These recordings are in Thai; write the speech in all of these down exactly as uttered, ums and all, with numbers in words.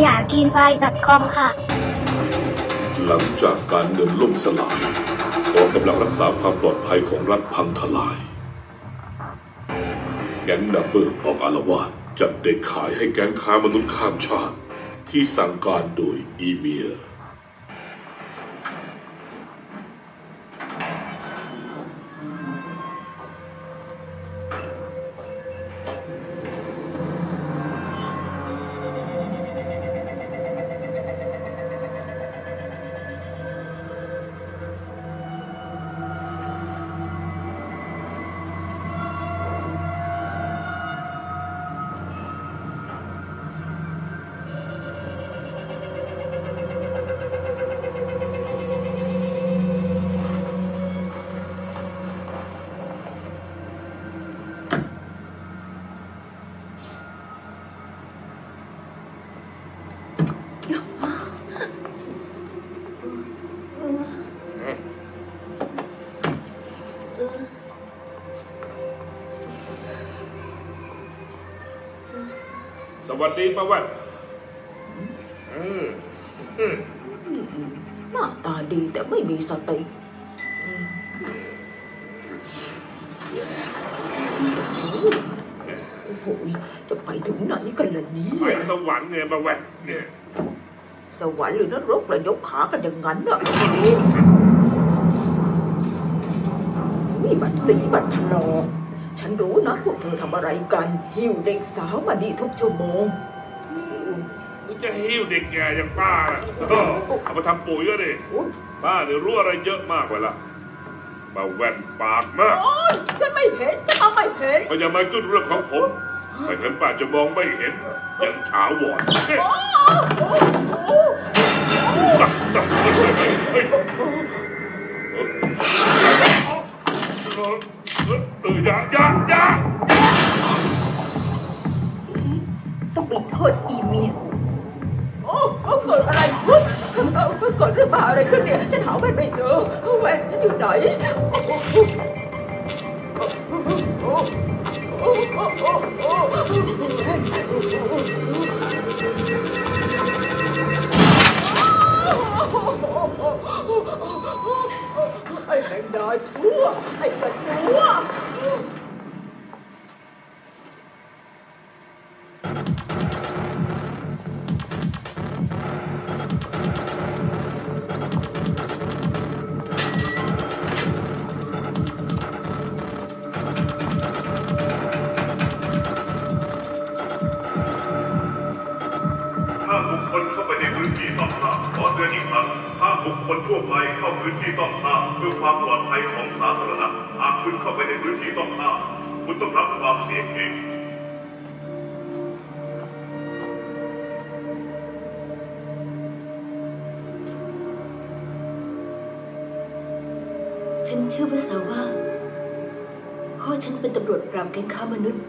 ยากินไฟ คอม ค่ะหลังจากการเงินล่มสลายกองกำลังรักษาความปลอดภัยของรัฐพังทลายแก๊งนัมเบอร์ออกอาละวาดจับเด็กขายให้แก๊งค้ามนุษย์ข้ามชาติที่สั่งการโดยอีเมียสวัสดีป้าวันหน้าตาดีแต่ไม่มีสติโอ้โหจะไปถึงไหนกันล่ะเนี่ยไปสวรรค์เนี่ยป้าวันเนี่ยสวรรค์หรือนรกเลยยกขากันอย่างนั้นอ่ะนี่บัตรสีบัตรถลอกฉันรู้นะพวกเธอทำอะไรกันหิ้วเด็กสาวมานี่ทุกชั่วโมงจะหิ้วเด็กแก่อย่างป้าเอามาทำปุ๋ยก็ดิป้าเนี่ยรู้อะไรเยอะมากเวลาป้าแว่นปากมากโอ๊ยฉันไม่เห็นจะมาไม่เห็นก็อย่ามาจุดเรื่องของผมไม่งั้นป้าจะมองไม่เห็นอย่างถาวรตักตักเฮ้ยเอออย่าอย่าอย่าต้องไปโทษอีเมียโอ้เกิดอะไรขึ้นเกิดเรื่องมาอะไรขึ้นเนี่ยฉันหาแว่นไม่เจอแว่นฉันอยู่ไหนไอ้แมงดาชั่วไอ้กระจัวบุคคลทั่วไปเข้าพื้นที่ต้องห้ามเพื่อความปลอดภัยของสาธารณะหากคุณเข้าไปในพื้นที่ต้องห้ามคุณต้องรับความเสี่ยงเองฉันเชื่อภาษาว่าพ่อฉันเป็นตำรวจปราบแก๊งค้ามนุษย์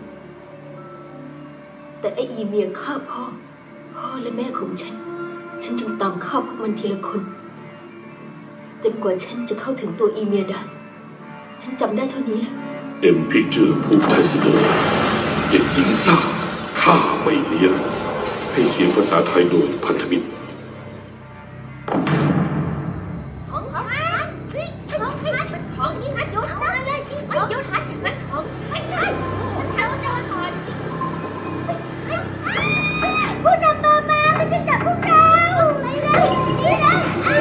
แต่ไอ้อีเมียฆ่าพ่อพ่อและแม่ของฉันฉันจึงตามฆ่าพวกมันทีละคนจนกว่าฉันจะเข้าถึงตัวอีเมียได้ฉันจำได้เท่านี้แหละเอ็มพีเจอภูมิใจเสนอเด็กหญิงซ่าฆ่าไม่เลี้ยงให้เสียงภาษาไทยโดยพันธมิตรของฉันเฮ้ยของฉันมันของนี่ฮัทหยุดนะเลยที่มันหยุดฮัทมันของฉันฉันฉันเอาเจอก่อนผู้นำตัวมามันจะจับพวกเราไปเลยนี่นะ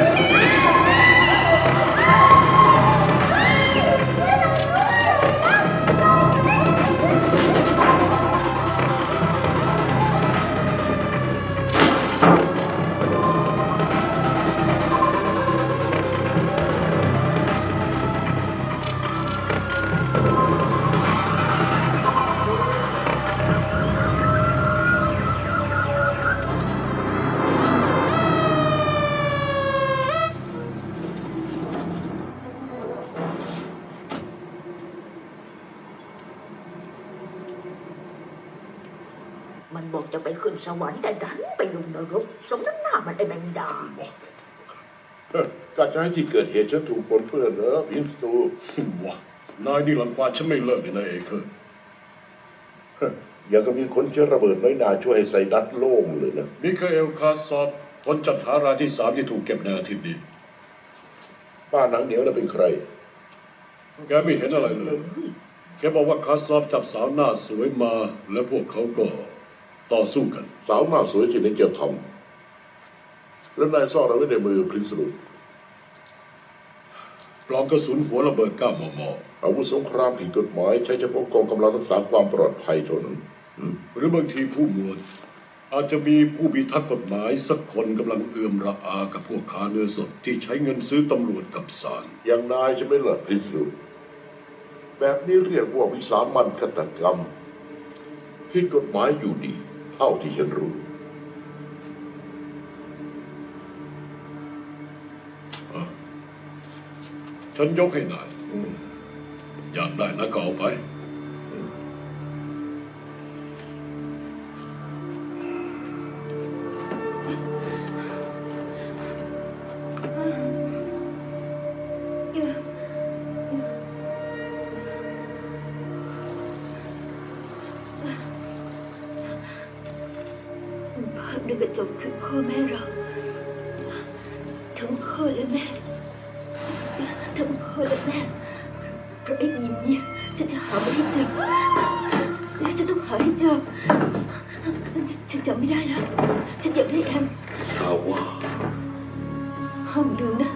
มันบอกจะไปขึ้นสวรรค์แต่ดันไปลงนรกสมน้ำหน้ามันไอ้แมงดาก็จะให้ที่เกิดเหตุฉันถูกปนเปื้อนเหรอพินสตูว้านายนี่รังควานฉันไม่เลิกเลยนะเอเคอร์อย่างก็มีคนเชื้อระเบิดน้อยนาช่วยให้ไซดัสโล่งเลยนะมิคาเอลคาซอบคนจัดหารายที่สามที่ถูกเก็บในอาทิตย์นี้ป้าหนังเหนียวน่ะเป็นใครแกไม่เห็นอะไรเลย แกบอกว่าคาซอบจับสาวหน้าสวยมา และพวกเขาก็ต่อสู้กันสาวหน้าสวยที่นี่เกี่ยวทำแล้วนายซ่อนเราไว้ในมือพรินซ์ลูกปลอกกระสุนหัวระเบิดเก้ามมอาวุธสงครามผิดกฎหมายใช้เฉพาะกองกำลังรักษาความปลอดภัยเท่านั้นหรือบางทีผู้หมวดอาจจะมีผู้พิทักษ์กฎหมายสักคนกำลังเอื้อมระอากับพวกค้าเนื้อสดที่ใช้เงินซื้อตำรวจกับศาลอย่างนายใช่ไหมล่ะพรินซ์ลูกแบบนี้เรียกว่าวิสามันฆาตกรรมผิดกฎหมายอยู่ดีเท่าที่ฉันรู้ฉันยกให้นายอยากได้นะก็เอาไปภาพในกระจกคือพ่อแม่เรา ทั้งพ่อและแม่ ทั้งพ่อและแม่เพราะไอ้อีมเนี่ยฉันจะหาไม่ให้เจอฉันต้องหาให้เจอฉันจำไม่ได้แล้ว ฉันอยากได้แอมสาวว่าห้ามลืมนะ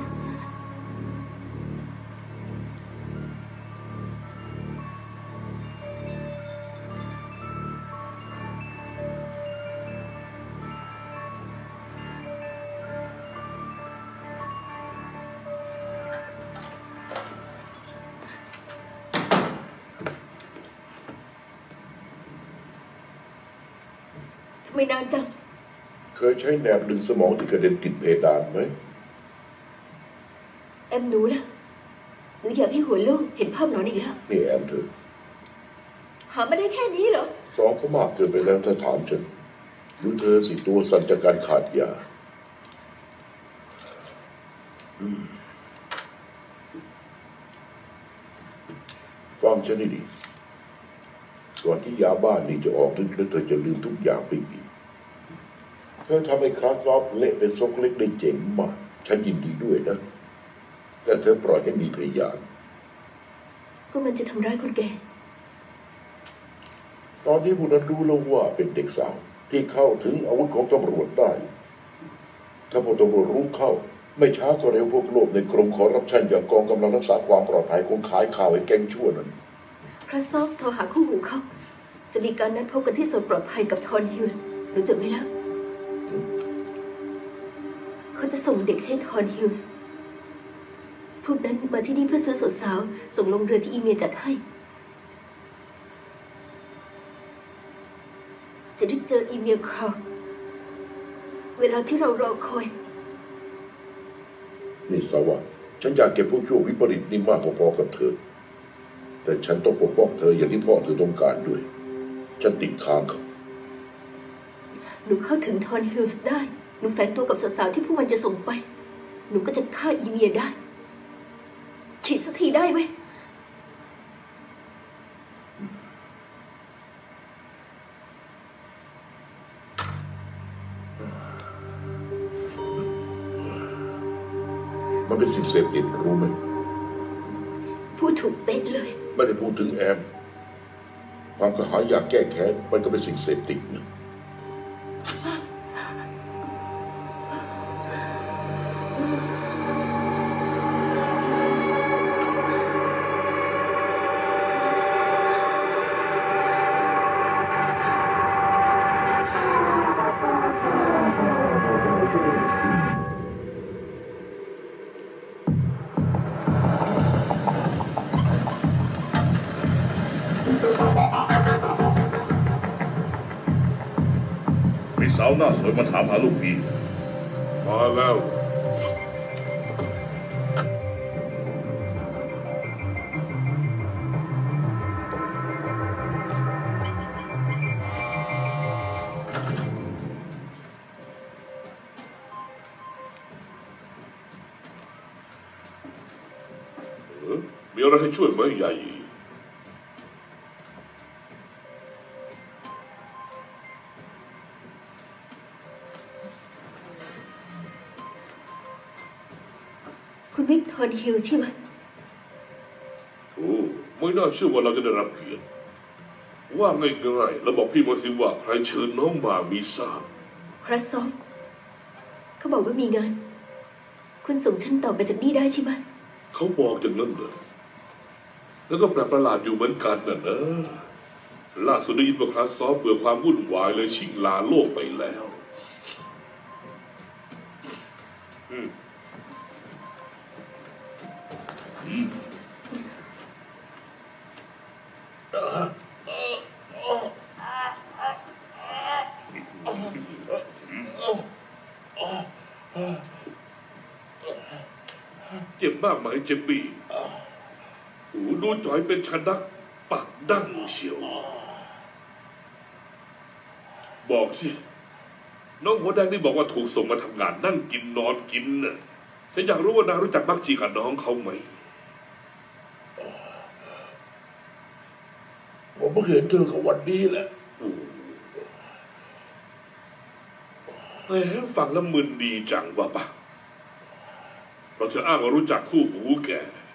ทำไมนานจังเคยใช้แหนบดึงสมองที่กระเด็นติดเพดานไหมแอมหนูล่ะหนูอยากให้หัวโล่งเห็นภาพหนอนอีกแล้วนี่แอมเธอหามาได้แค่นี้เหรอสองเขามากเกินไปแล้วถ้าถามฉันดูเธอสิตัวสั่นจากการขาดยาฟังฉันดีๆก่อนที่ยาบ้านนี้จะออกลึกๆเธอจะลืมทุกอย่างไปอีกเธอทำให้คลาสซอฟเละเป็นซกเล็กได้เจ๋งมากฉันยินดีด้วยนะแต่เธอปล่อยให้มีพยานก็มันจะทำร้ายคนแก่ตอนนี้ผู้นั้นรู้แล้วว่าเป็นเด็กสาวที่เข้าถึงอาวุธของตำรวจได้ ถ้าพวกตำรวจรู้เข้าไม่ช้าก็เร็วพวกโลภในกรมคอร์รัปชันอย่างกองกำลังรักษาความปลอดภัยคงขายข่าวให้แก๊งชั่วนั้นพระซอฟโทรหาคู่หูเขา จะมีการนัดพบกันที่โซนปลอดภัยกับทอนฮิลส์หนูจดไว้แล้ว เขาจะส่งเด็กให้ทอนฮิลส์พวกนั้นมาที่นี่เพื่อซื้อสาวๆส่งลงเรือที่อีเมียจัดให้ จะได้เจออีเมียคราวเวลาที่เรารอคอยนี่สาวะฉันอยากเก็บพวกชั่ววิปริตนี่มากพอๆกับเธอแต่ฉันต้องปกป้องเธออย่างที่พ่อเธอต้องการด้วยฉันติดค้างเขาหนูเข้าถึงทอนฮิลส์ได้ หนูแฝงตัวกับสาวๆที่พวกมันจะส่งไป หนูก็จะฆ่าอีเมียได้ ฉีดสักทีได้ไหมมันเป็นสิ่งเสพติดรู้ไหมพูดถูกเป๊ะเลยไม่ได้พูดถึงแอมความกระหายอยากแก้แค้นมันก็เป็นสิ่งเสพติดนะมีสาวหน้าสวยมาถามหาลูกพี่มาแล้ว เออมีอะไรให้ช่วยไหมยายหยีคุณวิกทอนฮิลใช่ไหมโอ้ไม่น่าเชื่อว่าเราจะได้รับเกียรติว่าง่ายๆแล้วบอกพี่มาสิว่าใครเชิญน้องมามีทราบครัสซอฟเขาบอกว่ามีงาน คุณส่งฉันต่อไปจากนี่ได้ใช่ไหมเขาบอกอย่างนั้นเหรอแล้วก็แปลกประหลาดอยู่เหมือนกันน่ะนะล่าสุดได้ยินว่าคลาสซอฟเบื่อความวุ่นวายเลยชิงลาโลกไปแล้วอืมอืมเจ็บมากไหมเจ็บบี้โอ้ดูจ่อยเป็นชะนักปักดั้งเชียวบอกสิน้องหัวแดงนี่บอกว่าถูกส่งมาทำงานนั่งกินนอนกินน่ะฉันอยากรู้ว่านางรู้จักมักจีกับน้องเขาไหมผมเพิ่งเห็นเธอกับวันนี้แหละแหมฟังแล้วมึนดีจังว่าปะเราจะอ้างว่ารู้จักคู่หูแก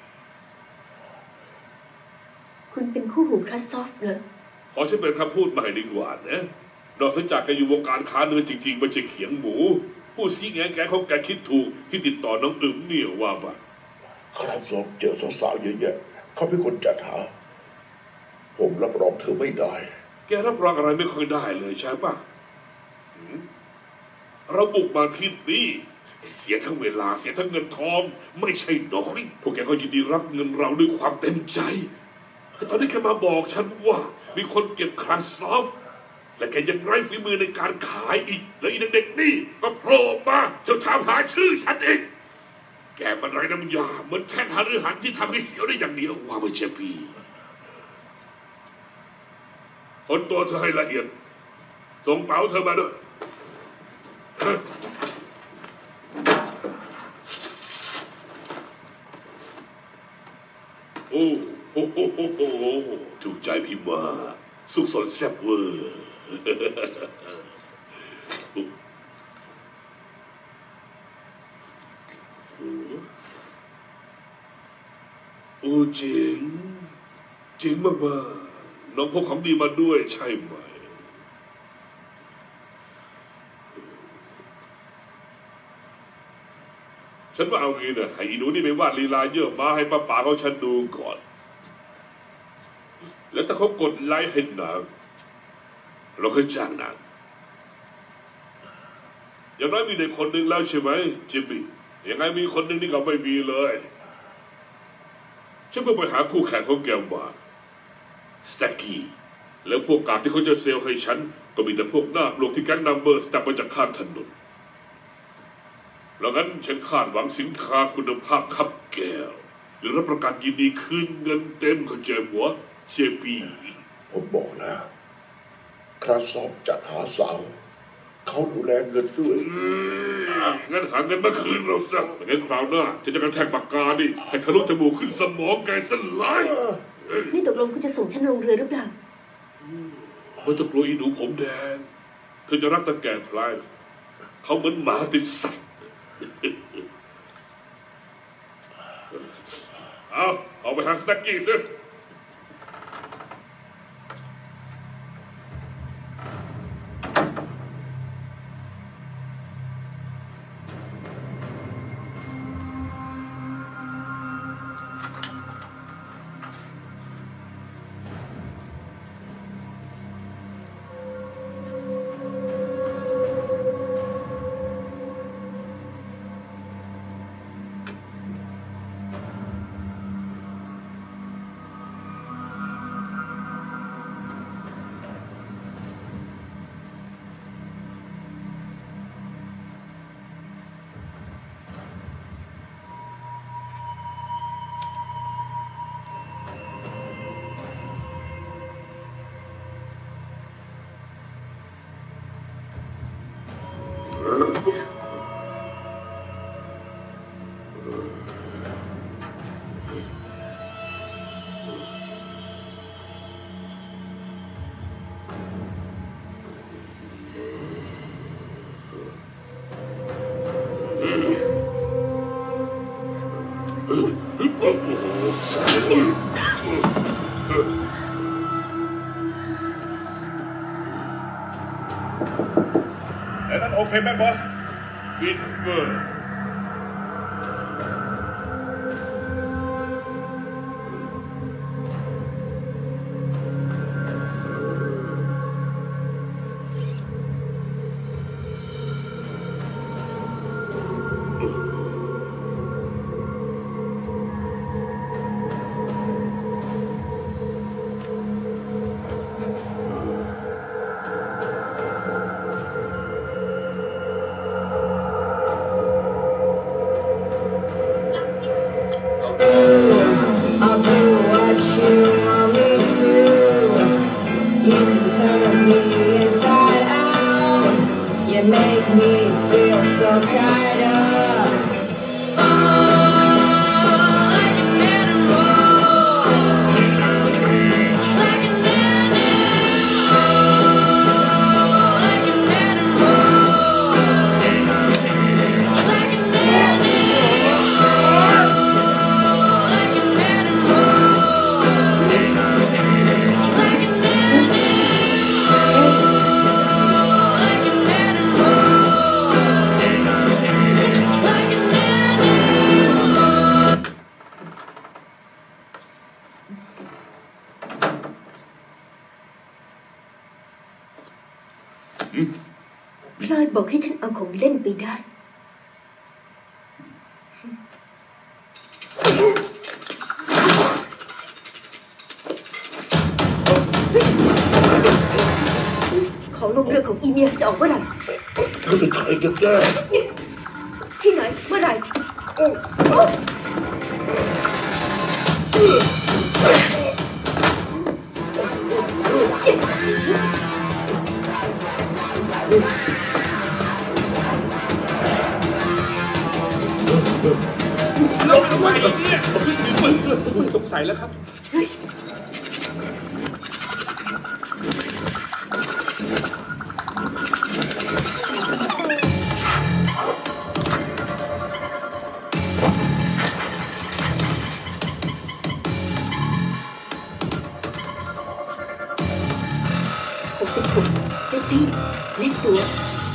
คุณเป็นคู่หูครัสซอฟเหรอขอฉันเป็นคำพูดใหม่ดีกว่านะนอกจากแกอยู่วงการค้าเนื้อจริงๆไม่ใช่เขียงหมูผู้ซีแงแกเขาแกคิดถูกที่ติดต่อน้องอึ๋มเนี่ยว่าปะคณะสอบเจอสาวๆเยอะแยะเขาเป็นคนจัดหา ผมรับรองเธอไม่ได้แกรับรองอะไรไม่ค่อยได้เลยใช่ปะหืมเราบุกมาที่นี่เสียทั้งเวลาเสียทั้งเงินทองไม่ใช่น้อยพวกแกก็ยินดีรับเงินเราด้วยความเต็มใจแต่ตอนนี้แกมาบอกฉันว่ามีคนเก็บคลาสซอฟและแกยังไร้ฝีมือในการขายอีกแล้วอีเด็กๆนี่ก็โผล่มาจะถามหาชื่อฉันเองแกมันไร้น้ำยาเหมือนแท่นหารือหันที่ทำให้เสียวได้อย่างเดียวว่าไม่ใช่พี่คนตัวเธอให้ละเอียดส่งเป๋าเธอมาด้วยโอ้โหโอ้โหโอ้โหถูกใจพี่มาสุขสนแซ่บเวอร์โอ้เจ๋งเจ๋งมากๆน้องพกของดีมาด้วยใช่ไหมฉันว่าเอางี้นะให้อีหนูนี่ไปวาดลีลาเยอะมาให้ป้าป๋าเขาฉันดูก่อนแล้วถ้าเขากดไลค์ให้นางเราเคยจ้างนางอย่างน้อยมีเด็กคนหนึ่งแล้วใช่ไหมจิมมี่ยังไงมีคนหนึ่งนี่ก็ไม่มีเลยฉันเพิ่งไปหาคู่แข่งของแกมาสแต็กกี้แล้วพวกกากที่เขาจะเซลให้ฉันก็มีแต่พวกหน้าปลวกที่แก๊งนัมเบอร์สจับมาจากข้างถนนแล้วงั้นฉันคาดหวังสินค้าคุณภาพคับแก้วหรือรับประกันยินดีคืนเงินเต็มเข้าใจหัวเชปีผมบอกแล้ว คราสอบจัดหาสาว เขาดูแลเงินด้วยงั้นหาเงินมาคืนเราซะงั้นคราวหน้าฉันจะกระแทกปากกาดิให้ทะลุจมูกขึ้นสมองแกสลายนี่ตกลงคุณจะส่งฉันลงเรือหรือเปล่าเขาจะกลัวอีหนูผมแดงเธอจะรักตะแก่คลายเขาเหมือนหมาติดสัตว์เอาเอาไปหาสแต็กกี้สิแล้วนั้นโอเคไหมบอสฟินเฟอร์ I'll do what you want me to. You can turn me inside out. You make me feel so tied up. Oh, like an animal. Like an animal. Like an animal. Like an animal. พลอยบอกให้ฉันเอาของเล่นไปได้ของลงเรือของอีเมียจะออกเมื่อไหร่เขาจะใช้กันแน่ที่ไหนเมื่อไหร่โอ้โอ้เราทำไมเนี่ยไม่สงสัยแล้วครับเฮ้ย หกสิบหกเจ็ดตีเล็กตัว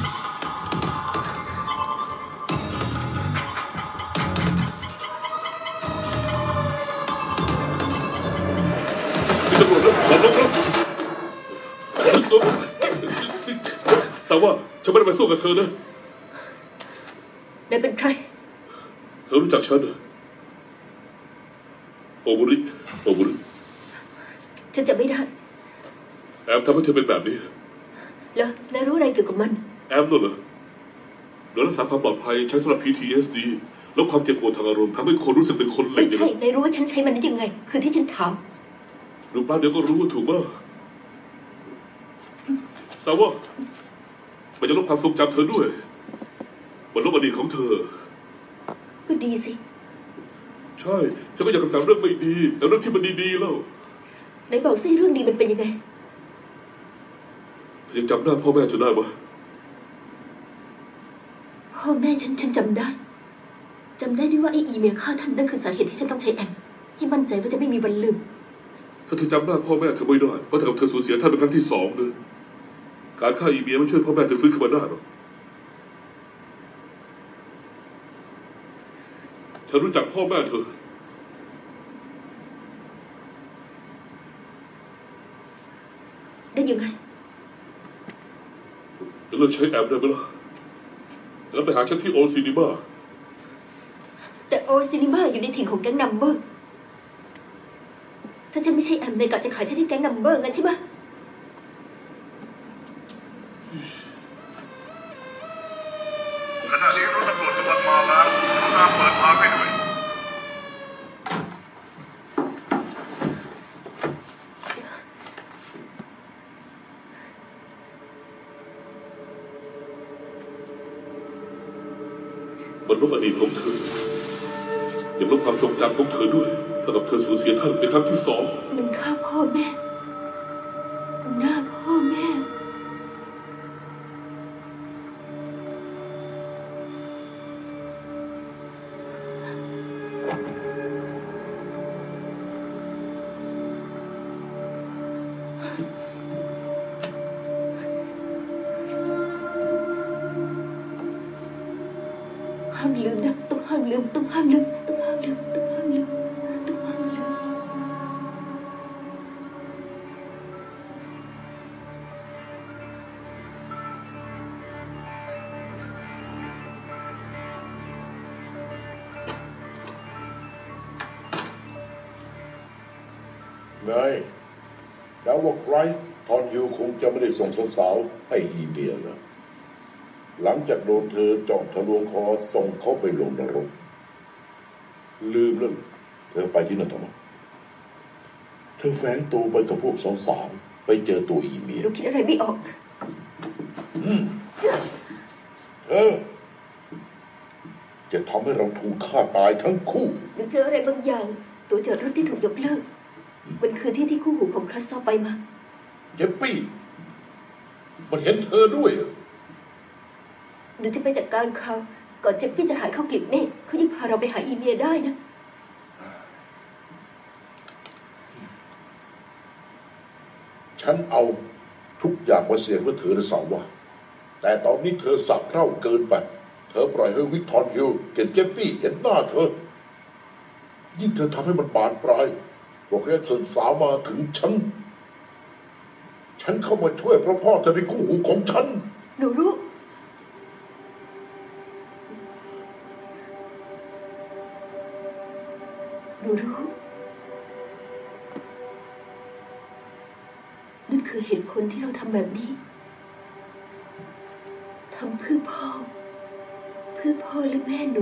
ตำรวจนะรับลงแล้วสาวว่าฉันไม่ได้ไปสู้กับเธอนะนายเป็นใครเธอรู้จักฉันเหรอโอบุริโอบุริฉันจะไม่ได้แอมทำให้เธอเป็นแบบนี้แล้วนายรู้อะไรเกี่ยวกับมันแอมนั่นเหรอหน่วยรักษาความปลอดภัยใช้สำหรับ พี ที เอส ดี ลดความเจ็บปวดทางอารมณ์ทำให้คนรู้สึกเป็นคนเหล็ไม่กใช่ นายรู้ว่าฉันใช้มันได้ยังไง คือที่ฉันถามดูป้าเดี๋ยวก็รู้ว่าถูกมั้ยสาวว่ามันจะลบความทรงจำเธอด้วยมันลบอดีตของเธอก็ดีสิใช่ฉันก็อยากกำจัดเรื่องไม่ดีแต่เรื่องที่มันดีๆแล้วนายบอกสิเรื่องนี้มันเป็นยังไงเธอยังจำหน้าพ่อแม่ฉันได้ปะพ่อแม่ฉันฉันจำได้ จำได้ด้วยว่าไอ้อีเมลฆ่าท่านนั่นคือสาเหตุที่ฉันต้องใช้แอมให้มั่นใจว่าจะไม่มีวันลืมถ้าเธอจำหน้าพ่อแม่เธอไม่ได้เพราะเธอกับเธอสูญเสียท่านเป็นครั้งที่สองเลยการฆ่าอีเมียไม่ช่วยพ่อแม่เธอฟื้นขึ้นมาได้หรอกเธอรู้จักพ่อแม่เธอได้ยังไงจะเลิกใช้แอมได้ไหมล่ะแล้วไปหาฉันที่โอซินิมาแต่โอซินิมาอยู่ในถิ่นของแก๊งนัมเบอร์ ถ้าฉันไม่ใช่แอมนายกะจะขายฉันให้แก๊งนัมเบอร์งั้นใช่ไหมขณะนี้รถตำรวจกำลังมาแล้วต้องการเปิดทางให้ด้วยมันลบอดีตของเธอยังลบความทรงจำของเธอด้วยเท่ากับเธอสูญเสียท่านเป็นครั้งที่สองมันฆ่าพ่อแม่หน้าพ่อแม่ามลืมนะต้องห้ามลืมต้องห้ามลืมต้องห้ามลืมต้องห้ามลืมต้องห้ามลืมไงแล้วว่าไครส์ทอนยูคงจะไม่ได้ส่งสาวๆให้อีเมียนะหลังจากโดนเธอเจาะทะลวงคอส่งเขาไปลงนรกลืมแล้วเธอไปที่นั่นทำไมเธอแฝงตัวไปกับพวกสาวๆไปเจอตัวอีเมียเราคิดอะไรไม่ออกอืมเธอจะทำให้เราถูกฆ่าตายทั้งคู่หรือเจออะไรบางอย่างตัวจอดรถที่ถูกยกเลิกมันคือที่ที่คู่หูของคริสตัลไปมาเจปปี้มันเห็นเธอด้วยเหรอหรือจะไปจัดการคราวก่อนเจปปี้จะหายเข้ากลีบเมฆเขายิ่งพาเราไปหาอีเมียได้นะฉันเอาทุกอย่างมาเสี่ยงเพื่อเธอนะสาวว่าแต่ตอนนี้เธอสับเท่าเกินไปเธอปล่อยให้วิกทอนฮิลกับเจปปี้เห็นหน้าเธอยิ่งเธอทำให้มันบานปลายบอกให้ส่งสาวมาถึงฉันฉันเข้ามาช่วยเพราะพ่อเธอเป็นคู่หูของฉันหนูรู้หนูรู้นั่นคือเหตุผลที่เราทำแบบนี้ทำเพื่อพ่อเพื่อพ่อและแม่หนู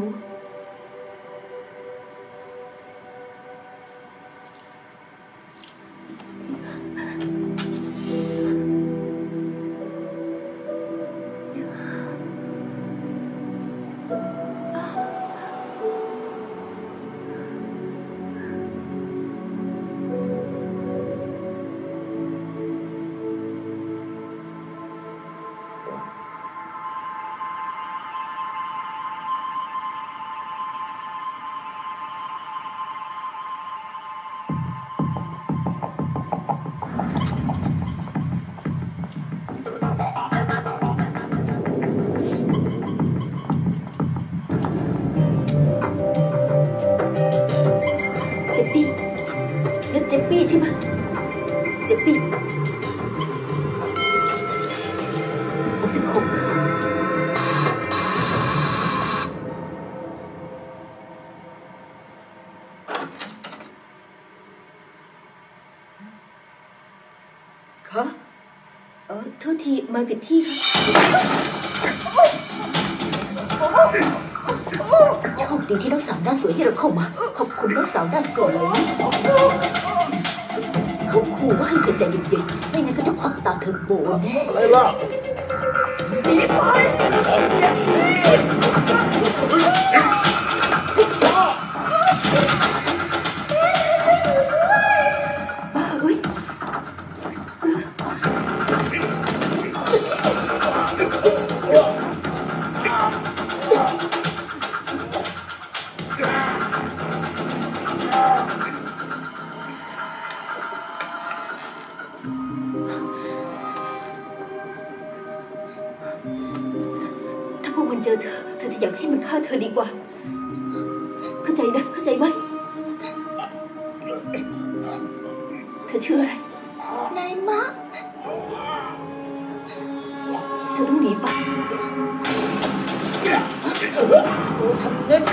ใช่ไหมเจปปี้หกสิบหกคะเออโทษทีมาผิดที่ค่ะโชคดีที่น้องสาวหน้าสวยให้เราเข้ามาขอบคุณน้องสาวหน้าสวยเขาขู่ว่าให้เธอใจเย็นๆไม่งั้นก็จะควักตาเธอโบแน่อะไรล่ะหนีไปเจ็บบ้าเอ้ยเจอเธอเธอจะอยากให้มันฆ่าเธอดีกว่าเข้าใจนะเข้าใจไหมเธอชื่ออะไรนายมะเธอต้องหนีไปตัวทำเงิน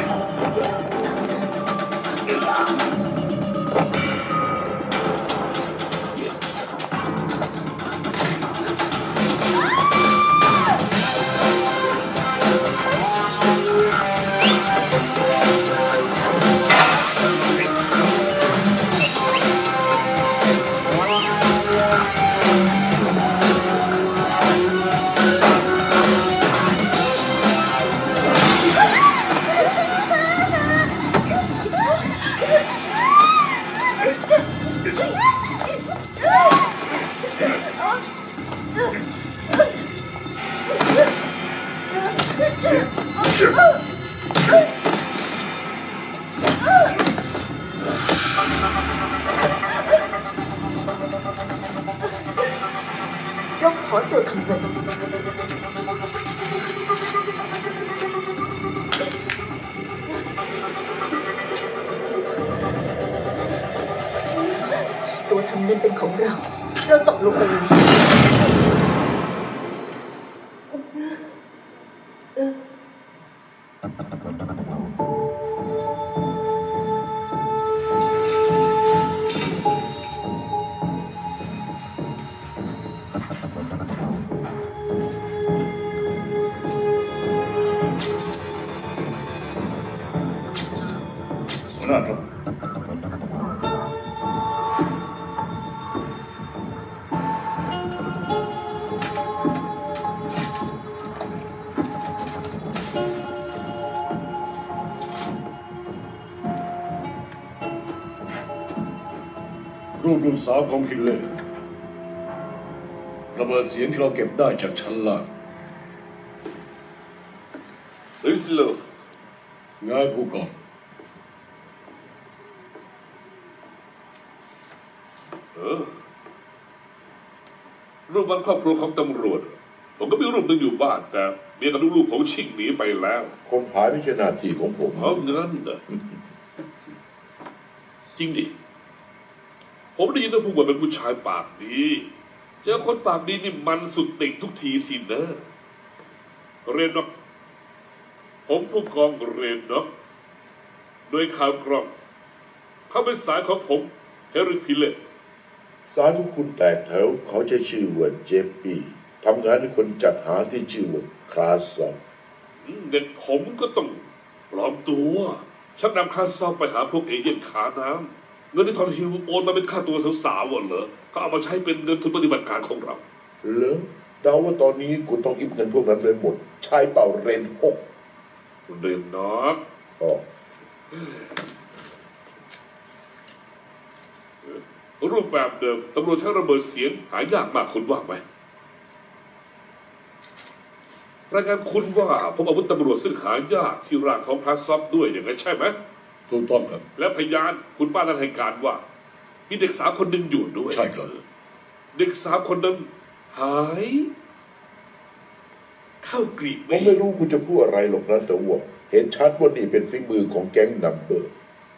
เราขอตัวทำเงินตัวทำเงินเป็นของเราเราตกลงกันแล้วหัวหน้าครับรูปลูกสาวของพินเล่ระเบิดเสียงที่เราเก็บได้จากชั้นล่างลิสโลงานผู้กองเออรูปวันครอบครัวของตำรวจผมก็มีรูปหนึงอยู่บ้านแต่เมียกับลูกๆผมชิ่งหนีไปแล้วคงหายไม่ใช่หน้าที่ของผมเอาเงินเหรอจริงดิผมได้ยินว่าผู้บ่าวเป็นผู้ชายปากดีเจอคนปากดีนี่มันสุดติ่งทุกทีสินะเรนน็อกผมผู้กองเรนน็อกโดยข่าวกรองเขาเป็นสายของผมเฮริพิเล่สายทุกคุณแตกแถวเขาจะชื่อว่าเจฟฟี่ทำงานให้คนจัดหาที่ชื่อว่าคลาสซอฟเด็กผมก็ต้องปลอมตัวชักนำค่าซ่อมไปหาพวกเอเย่นขาน้ำเงินที่ทอนฮิลโอนมาเป็นค่าตัวสาวๆเหรอเขาเอามาใช้เป็นเงินทุนปฏิบัติการของเราเหรอเดาว่าตอนนี้คุณต้องอิบเงินพวกนั้นไปหมดใช้เป่าเรนหกเรนน็อกอ๋อรูปแบบเดิมตำรวจใช้ระเบิดเสียงหายากมากคุณว่าไหมรายงานคุณว่าผมอาวุธตำรวจซึ่งหายากที่ร่างของพระซอฟด้วยอย่างนั้นใช่ไหมถูกต้องครับและพยานคุณป้านั้นให้การว่ามีเด็กสาวคนหนึ่งอยู่ด้วยใช่ครับเด็กสาวคนนั้นหายเข้ากรีดผมไม่รู้คุณจะพูดอะไรหรอกนะแต่ว่าเห็นชัดว่านี่เป็นฝีมือของแก๊งนัมเบอร์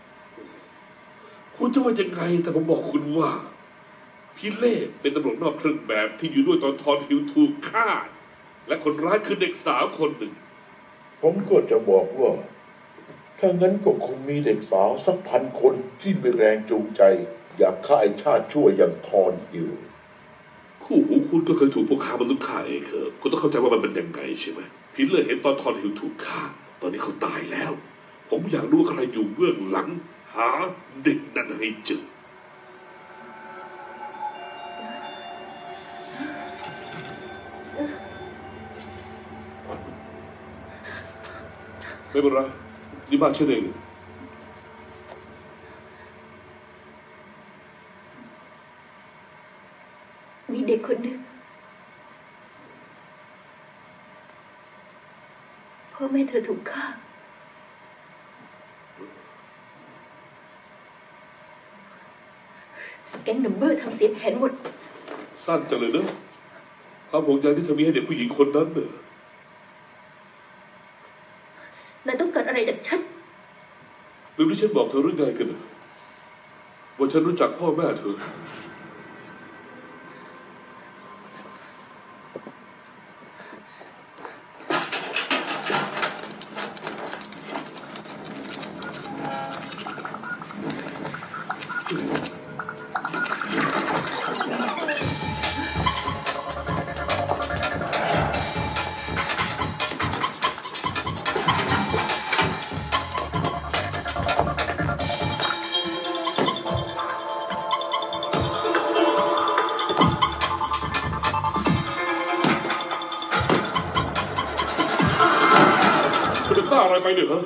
คุณจะว่ายังไงแต่ผมบอกคุณว่าพี่เล่เป็นตำรวจนอกเครื่องแบบที่อยู่ด้วยตอนทอนฮิวถูกฆ่าและคนร้ายคือเด็กสาวคนหนึ่งผมก็จะบอกว่าถ้างั้นก็คงมีเด็กสาวสักพันคนที่มีแรงจูงใจ อยากฆ่าไอ้ชาติชั่วอย่างทอนฮิวคู่หูคุณก็เคยถูกพวกค้ามนุษย์ฆ่าเองเหรอคุณต้องเข้าใจว่ามันเป็นยังไงใช่ไหมพี่เล่เห็นตอนทอนฮิวถูกฆ่าตอนนี้เขาตายแล้วผมอยากรู้ว่าใครอยู่เบื้องหลังหาเด็กนั้นให้เจอไม่เป็นไรนี่บ้านฉันเองมีเด็กคนหนึ่งพ่อแม่เธอถูกฆ่าแก๊งนัมเบอร์ทำเสียแผนหมดสั้นจังเลยนะความห่วงใยที่เธอมีให้เด็กผู้หญิงคนนั้นเนอะนายต้องการอะไรจากฉันลืมที่ฉันบอกเธอเรื่องไงกันนะว่าฉันรู้จักพ่อแม่เธออะไรไปเนี่ยฮะ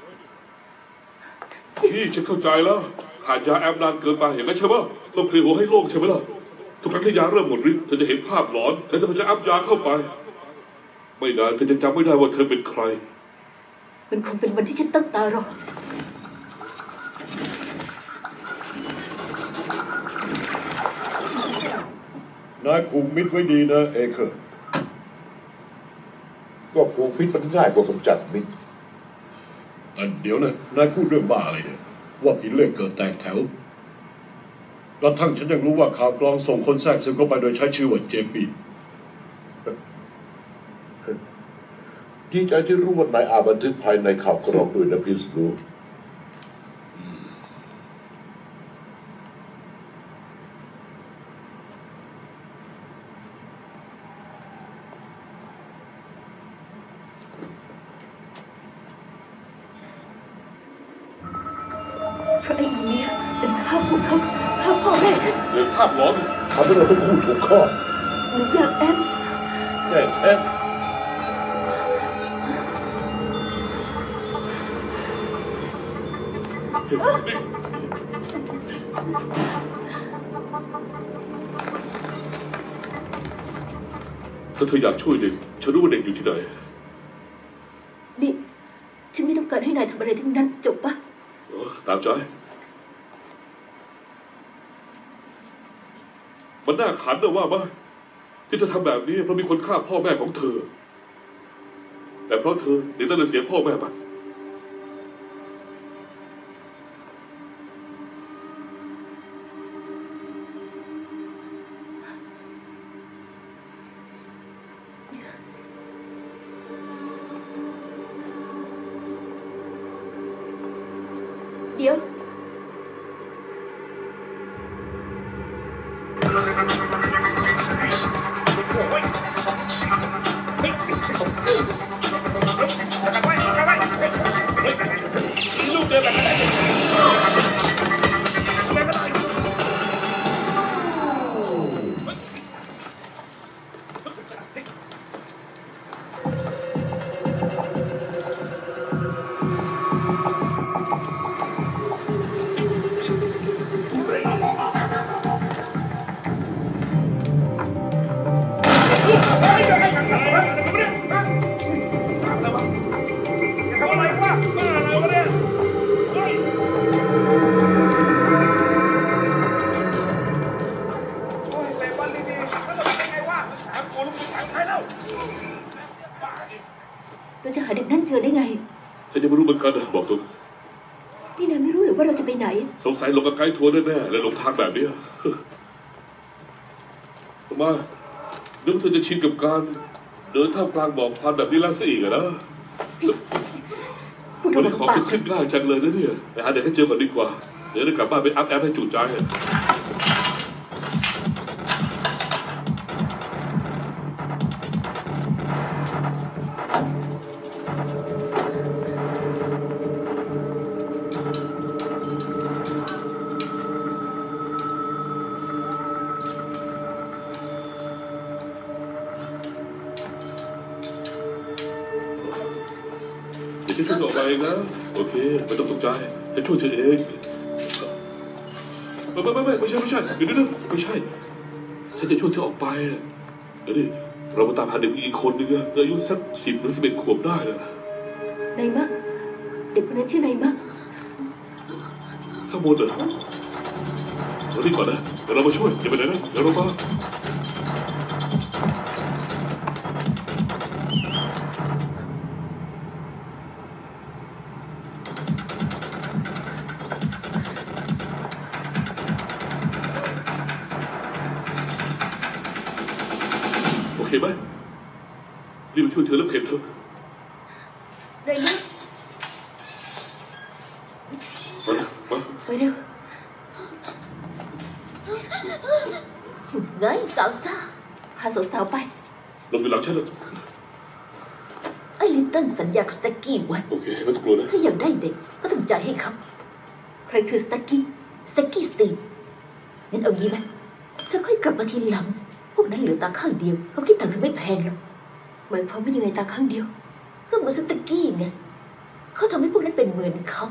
พี่ฉันเข้าใจแล้วขาดยาแอมนานเกินไปอย่างนั้นใช่ไหมต้องเคลียร์หัวให้โล่งใช่ไหมล่ะทุกครั้งที่ยาเริ่มหมดฤทธิ์เธอจะเห็นภาพหลอนและเธอจะอัพยาเข้าไปไม่นานเธอจะจำไม่ได้ว่าเธอเป็นใครมันคงเป็นวันที่ฉันตั้งตารอนายผูกมิตรไว้ดีนะเอเคอร์ก็ผูกมิตรมันง่ายกว่ากำจัดมิตรอันเดี๋ยวนะนายพูดเรื่องบ้าอะไรเนี่ยว่าพินเล่เกิดแตกแถวกระทั่งฉันยังรู้ว่าข่าวกรองส่งคนแทรกซึมเข้าไปโดยใช้ชื่อว่าเจปีดีใจที่รู้ว่านายอาบันทึกภายในข่าวกรองด้วยนะพิสรูเพราะไอ้อีเมียมันฆ่าพวกเขาฆ่าพ่อแม่ฉันเรื่องภาพหลอนทำให้เราทั้งคู่ถูกฆ่าหนูอยากแอมแก้แค้นถ้าเธออยากช่วยเด็กฉันรู้ว่าเด็กอยู่ที่ไหนนี่ฉันไม่ต้องการให้นายทำอะไรทั้งนั้นจบปะตามใจมันน่าขันนะว่ามาที่เธอทำแบบนี้เพราะมีคนฆ่าพ่อแม่ของเธอแต่เพราะเธอเด็กต้องเลยเสียพ่อแม่ไปเดี๋ยวลูกเดินแบบนี้เราจะหาเด็กนั่นเจอได้ไงฉันยังไม่รู้เหมือนกันนะบอกตรงนี่นายไม่รู้หรือว่าเราจะไปไหนสงสัยหลงกับไกด์ทัวร์แน่ๆและหลงทางแบบนี้ทำไมนึกว่าเธอจะชินกับการเดินท่ามกลางหมอกควันแบบนี้แล้วซะอีกอะนะพูดวันระนี้ขอวังปาขึ้กนขึ้นง่ายจังเลยนะเนี่ยไปหาเด็กให้เจอก่อนดีกว่าเดี๋ยวได้กลับบ้านไปอัพแอปให้จุใจอะ เดี๋ยวฉันช่วยเธอออกมาเองนะโอเคไม่ต้องตกใจฉันช่วยเธอเองไม่ไม่ไม่ไม่ใช่ไม่ใช่เดี๋ยวเดี๋ยวไม่ใช่ฉันจะช่วยเธอออกไปเดี๋ยวดิเรามาตามหาเด็กอีกคนนึงอะอายุสักสิบหรือสิบเอ็ดขวบได้นะนายมะเด็กคนนั้นชื่อนายมะข้างบนเหรอเราดีก่อนนะเดี๋ยวเรามาช่วยอย่าไปไหนนะเดี๋ยวเรามาโอเคไหมรีบไปช่วยเธอแล้วเข็นเธอนายมะมานะมาไปเร็วไงสาวซ่าพาสาวๆไปลงไปหลังฉันเลยไอ้ลิตเติ้ลสัญญากับสแต็กกี้ไว้โอเคไม่ต้องกลัวนะถ้าอยากได้เด็กก็ต้องจ่ายให้เขาใครคือสตักกี้สแต็กกี้สตีฟงั้นเอางี้ไหมเธอค่อยกลับมาทีหลัง พวกนั้นเหลือตาข้างเดียวเขาคิดตังค์เธอไม่แพงหรอกหมายความว่ายังไงตาข้างเดียวก็เหมือนสแต็กกี้ไงเขาทำให้พวกนั้นเป็นเหมือนเขา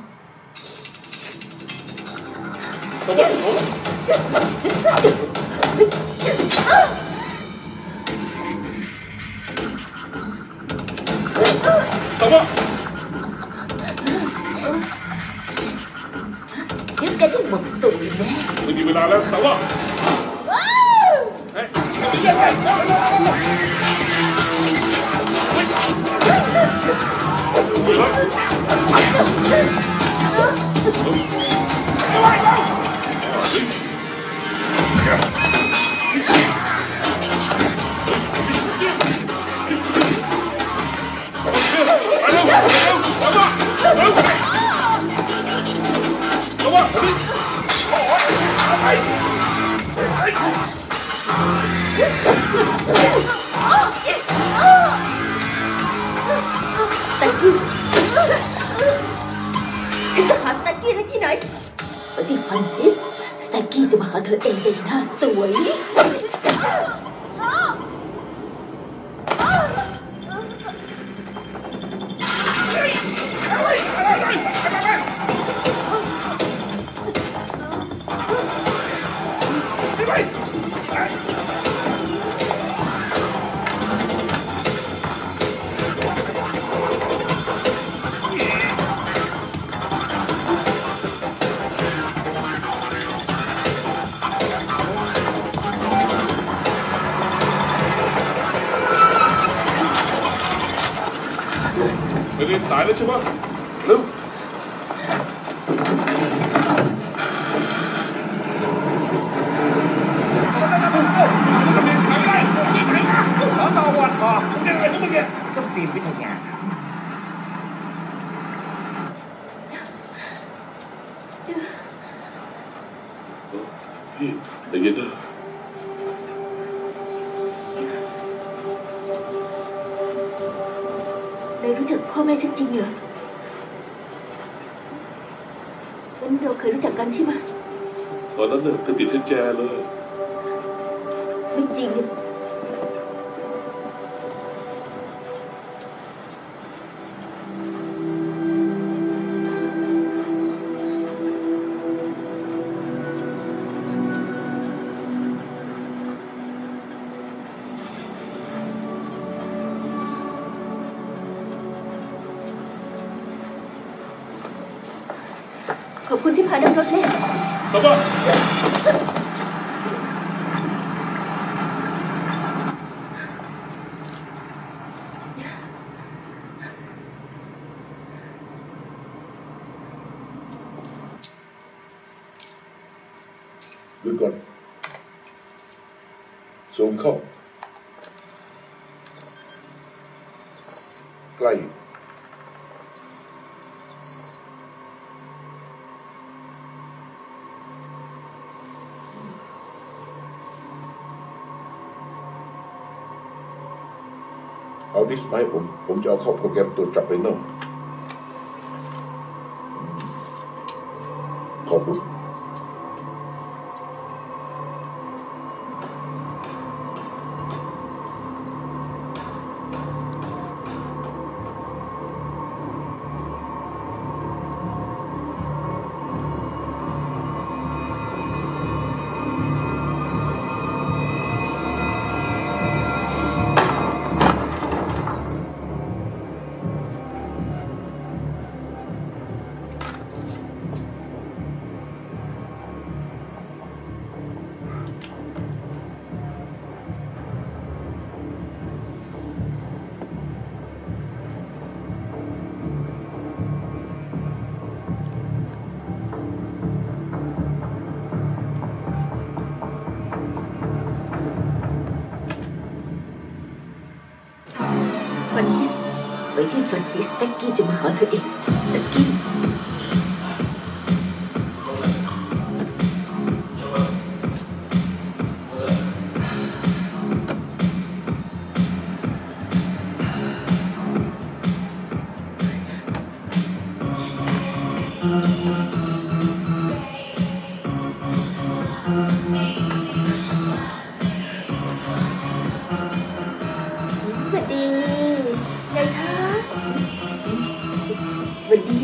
สวัสดีสวัสดีเดี๋ยวแกต้องหมดสูญแน่ไม่มีเวลาแล้วสวัสดีเฮ้ยเรียกใครเวลาสแตกกี้ฉันจะหาสแตกกี้ได้ที่ไหนไปที่ฟันพิสสแตกกี้จะมาหาเธอเองอย่างน่าสวยไม่ได้สายแล้วใช่ไหมเร็วขอต่อวันพอยังไงของมึงเนี่ยส้มตีนวิทยาพี่ใจเย็นนะนายรู้จักพ่อแม่ฉันจริงเหรองั้นเราเคยรู้จักกันใช่ไหมตอนนั้นเนี่ยเธอติดเทนแจเลยไม่จริงขอบคุณที่พานั่งรถเล่นครับว่าดูก่อนสูงเข้าใกล้เอาดิสไหมผมผมจะเอาเข้าโปรแกรมตรวจจับไปนอกขอบคุณฟันพิสไปที่ฟันพิสสแตกกี้จะมาหาเธอเองสแตกกี้สวัสดีไงคะสวัสดี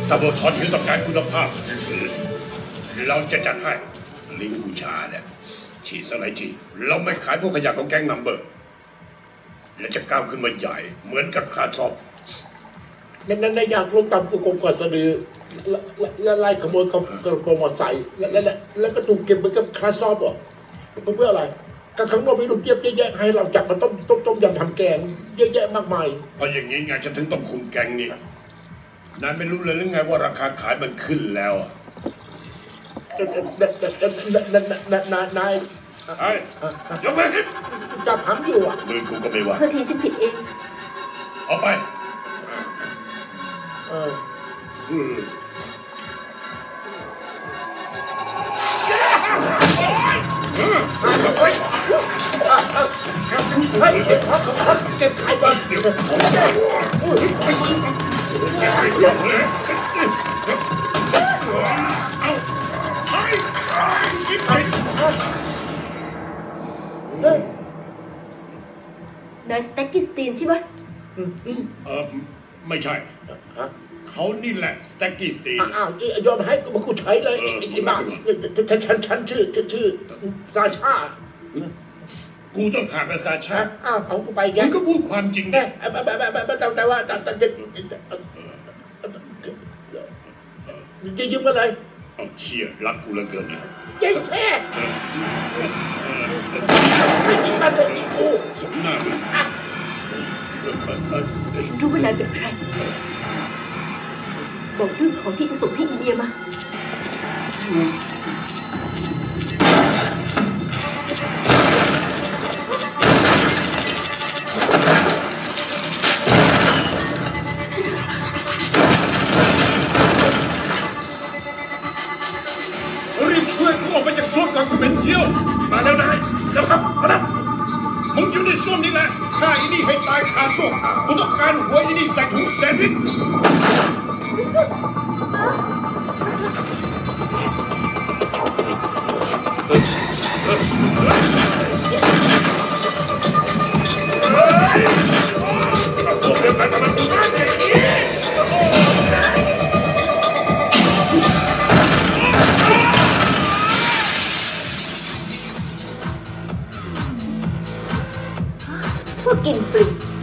ถ้าพวกถอนหินต้องการคุณภาพเราจะจัดให้ลิงบูชาเนี่ยฉีดสไลจีเราไม่ขายพวกขยะของแก๊งนัมเบอร์และจะก้าวขึ้นมาใหญ่เหมือนกับคาร์ซอฟนั่นในอย่างลงต่ำกุกงกอสะดือและไล่ขโมยกระโปรงมาใส่แล้วแล้วก็ถูกเก็บไปกับคาร์ซอฟอ่ะเพื่ออะไรก็ข้างนอกมีลูกเจี๊ยบเยอะแยะให้เราจับมาต้มต้มต้มยำทำแกงเยอะแยะมากมายเพราะอย่างนี้ไงฉันถึงต้องคุมแกงนี่นายไม่รู้เลยหรือไงว่าราคาขายมันขึ้นแล้วนายนายไอ้ยกมือขึ้นจับหำอยู่อ่ะมือกูก็ไม่ว่าเธอทีฉันผิดเองเอาไปเออเฮ้ยเก็บของเก็บไข่ก่อนเดี๋ยวผมจะเอาไอ้ชิบหายนายสเต็กกิสตีนใช่ไหมเออไม่ใช่เขานี่แหละสเต็กกี้สตีนอ้าวยอมให้มากูใช้เลยไอ้บ้าฉันฉันฉันชื่อชื่อซาชากูต้องหาเป็นซาชาอ้าวเอากูไปแกมึงก็พูดความจริงนะแต่ว่าแต่แต่จะยืมอะไรเอาเชี่ยรักกูเหลือเกินนะยัยแช่ไม่กินมาเถอะอีกูสมหน้ามึงฉันรู้ว่านายเป็นใครบอกเรื่องของที่จะส่งให้อีเมียมารีบช่วยกูออกไปจากส้วมก่อนกูเป็นเที่ยวมาแล้วนายเดี๋ยวครับมาแล้วมึงอยู่ในส้วมนี่แหละฆ่าอีนี่ให้ตายคาส้วมกูต้องการหัวอีนี่ใส่ถุงแซนด์วิชพวกกินฟรี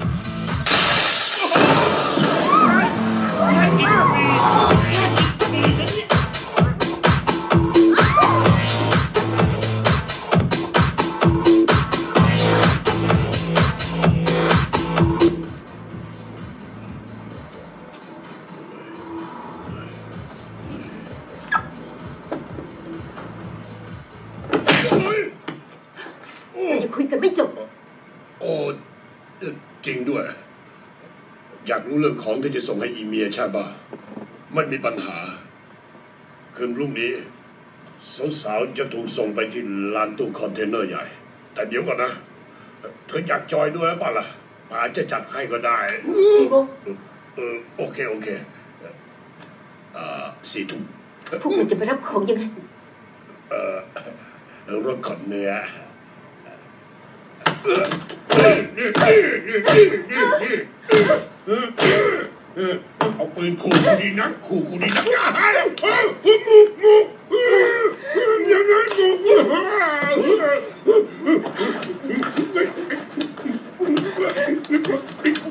เราจะคุยกันไม่จบโอ้จริงด้วยอยากรู้เรื่องของที่จะส่งให้อีเมียใช่ป่ะไม่มีปัญหาคืนพรุ่งนี้สาวๆจะถูกส่งไปที่ลานตู้คอนเทนเนอร์ใหญ่แต่เดี๋ยวก่อนนะเธออยากจอยด้วยป่ะล่ะป๋าจะจัดให้ก็ได้กี่โมงเออโอเคโอเคอ่าสี่ทุ่มพวกมันจะไปรับของยังไงเออรถขนเนื้อเอาปืนขู่กูดีนักขู่กูดีนักยังไงกู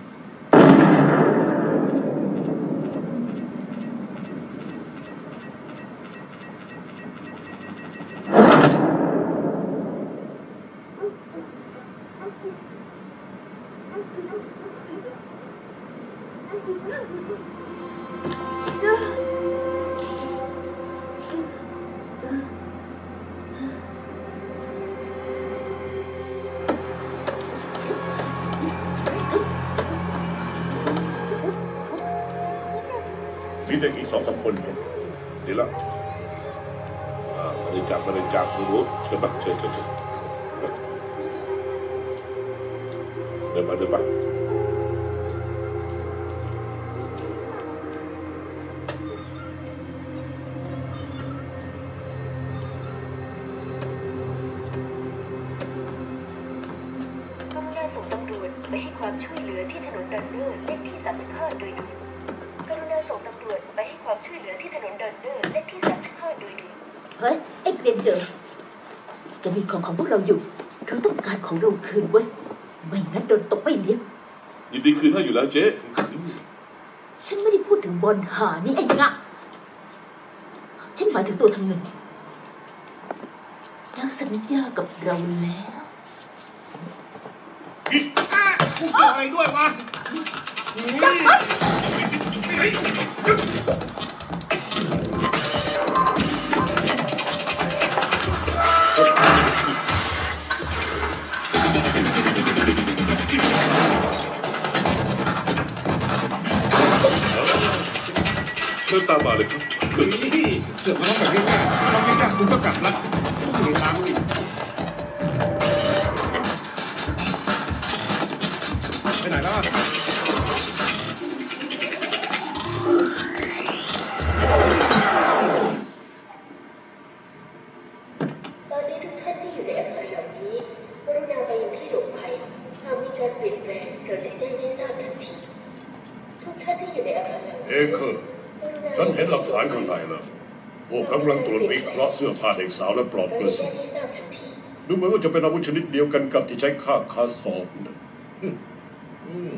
มีเด็กอีกสองสามคนครับดีแล้วบริจาคบริจาครู้เชิญมาเชิญเชิญเชิญเดินมาเดินมาส่งตำรวจไปให้ความช่วยเหลือที่ถนนรันเนอร์เลขที่สามสิบห้าโดยด่วนกรุณาส่งตำรวจไปช่วยเหลือที่ถนนเดินเนอร์เลขที่สามสิบห้าโดยด่วนเฮ้ยไอ้เกรียนเจอแกมีของของพวกเราอยู่เราต้องการของเราคืนเว้ยไม่งั้นโดนตกไม่เลี้ยงยินดีคืนให้อยู่แล้วเจ๊ฉันไม่ได้พูดถึงบอลหานี่ไอ้งะฉันหมายถึงตัวทำเงินนางสัญญากับเราแล้วกูเกี่ยวอะไรด้วยวะจับมันเดินตามมาเลยครับเฮ้ยเสือกมาทำแบบนี้ถ้าทำไม่ได้คุณก็กลับละต้องหนีตามอีกไปไหนแล้วตอนนี้ทุกท่านที่อยู่ในอาคารเหล่านี้กรุณาไปยังที่หลบภัยหากมีการเปลี่ยนแปลงเราจะแจ้งให้ทราบทันทีทุกท่านที่อยู่ในอาคารเหล่านี้เอเคอร์ฉันเห็นหลักฐานข้างในแล้วพวกกำลังตรวจวิเคราะห์เสื้อผ้าเด็กสาวและปลอกกระสุนดูเหมือนว่าจะเป็นอาวุธชนิดเดียวกันกับที่ใช้ฆ่าคาสอบนะอืมอืม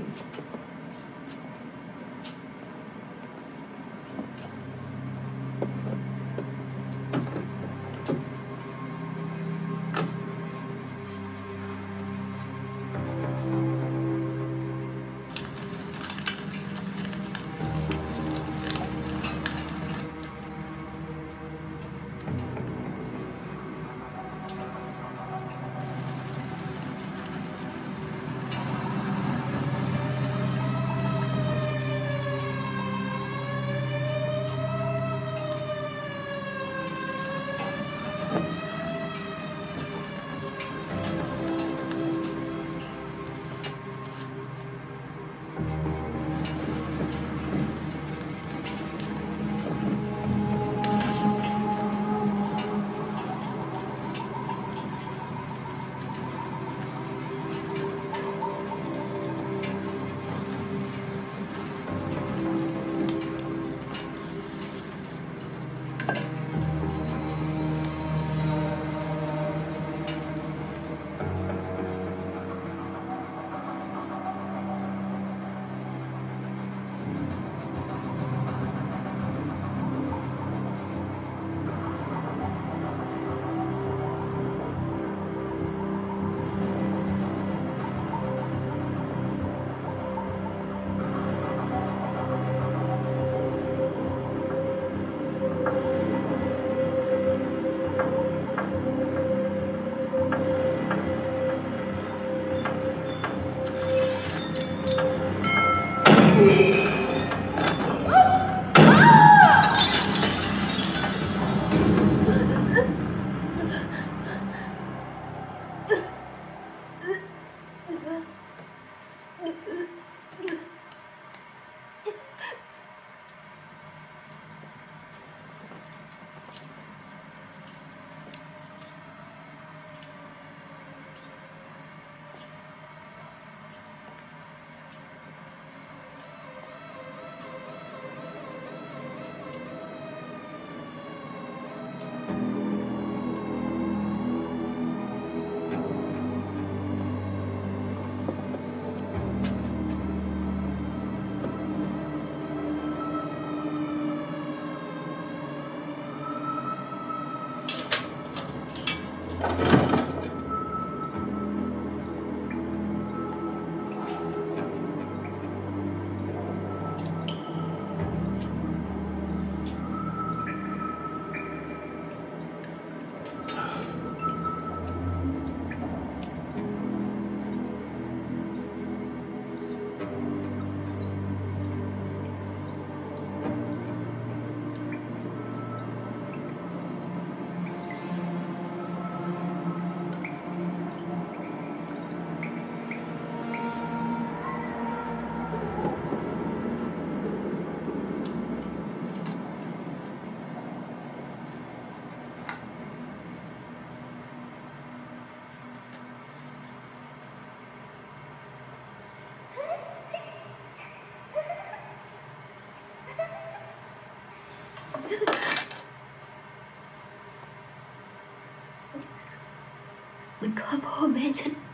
ฆ่าพ่อแม่ฉัน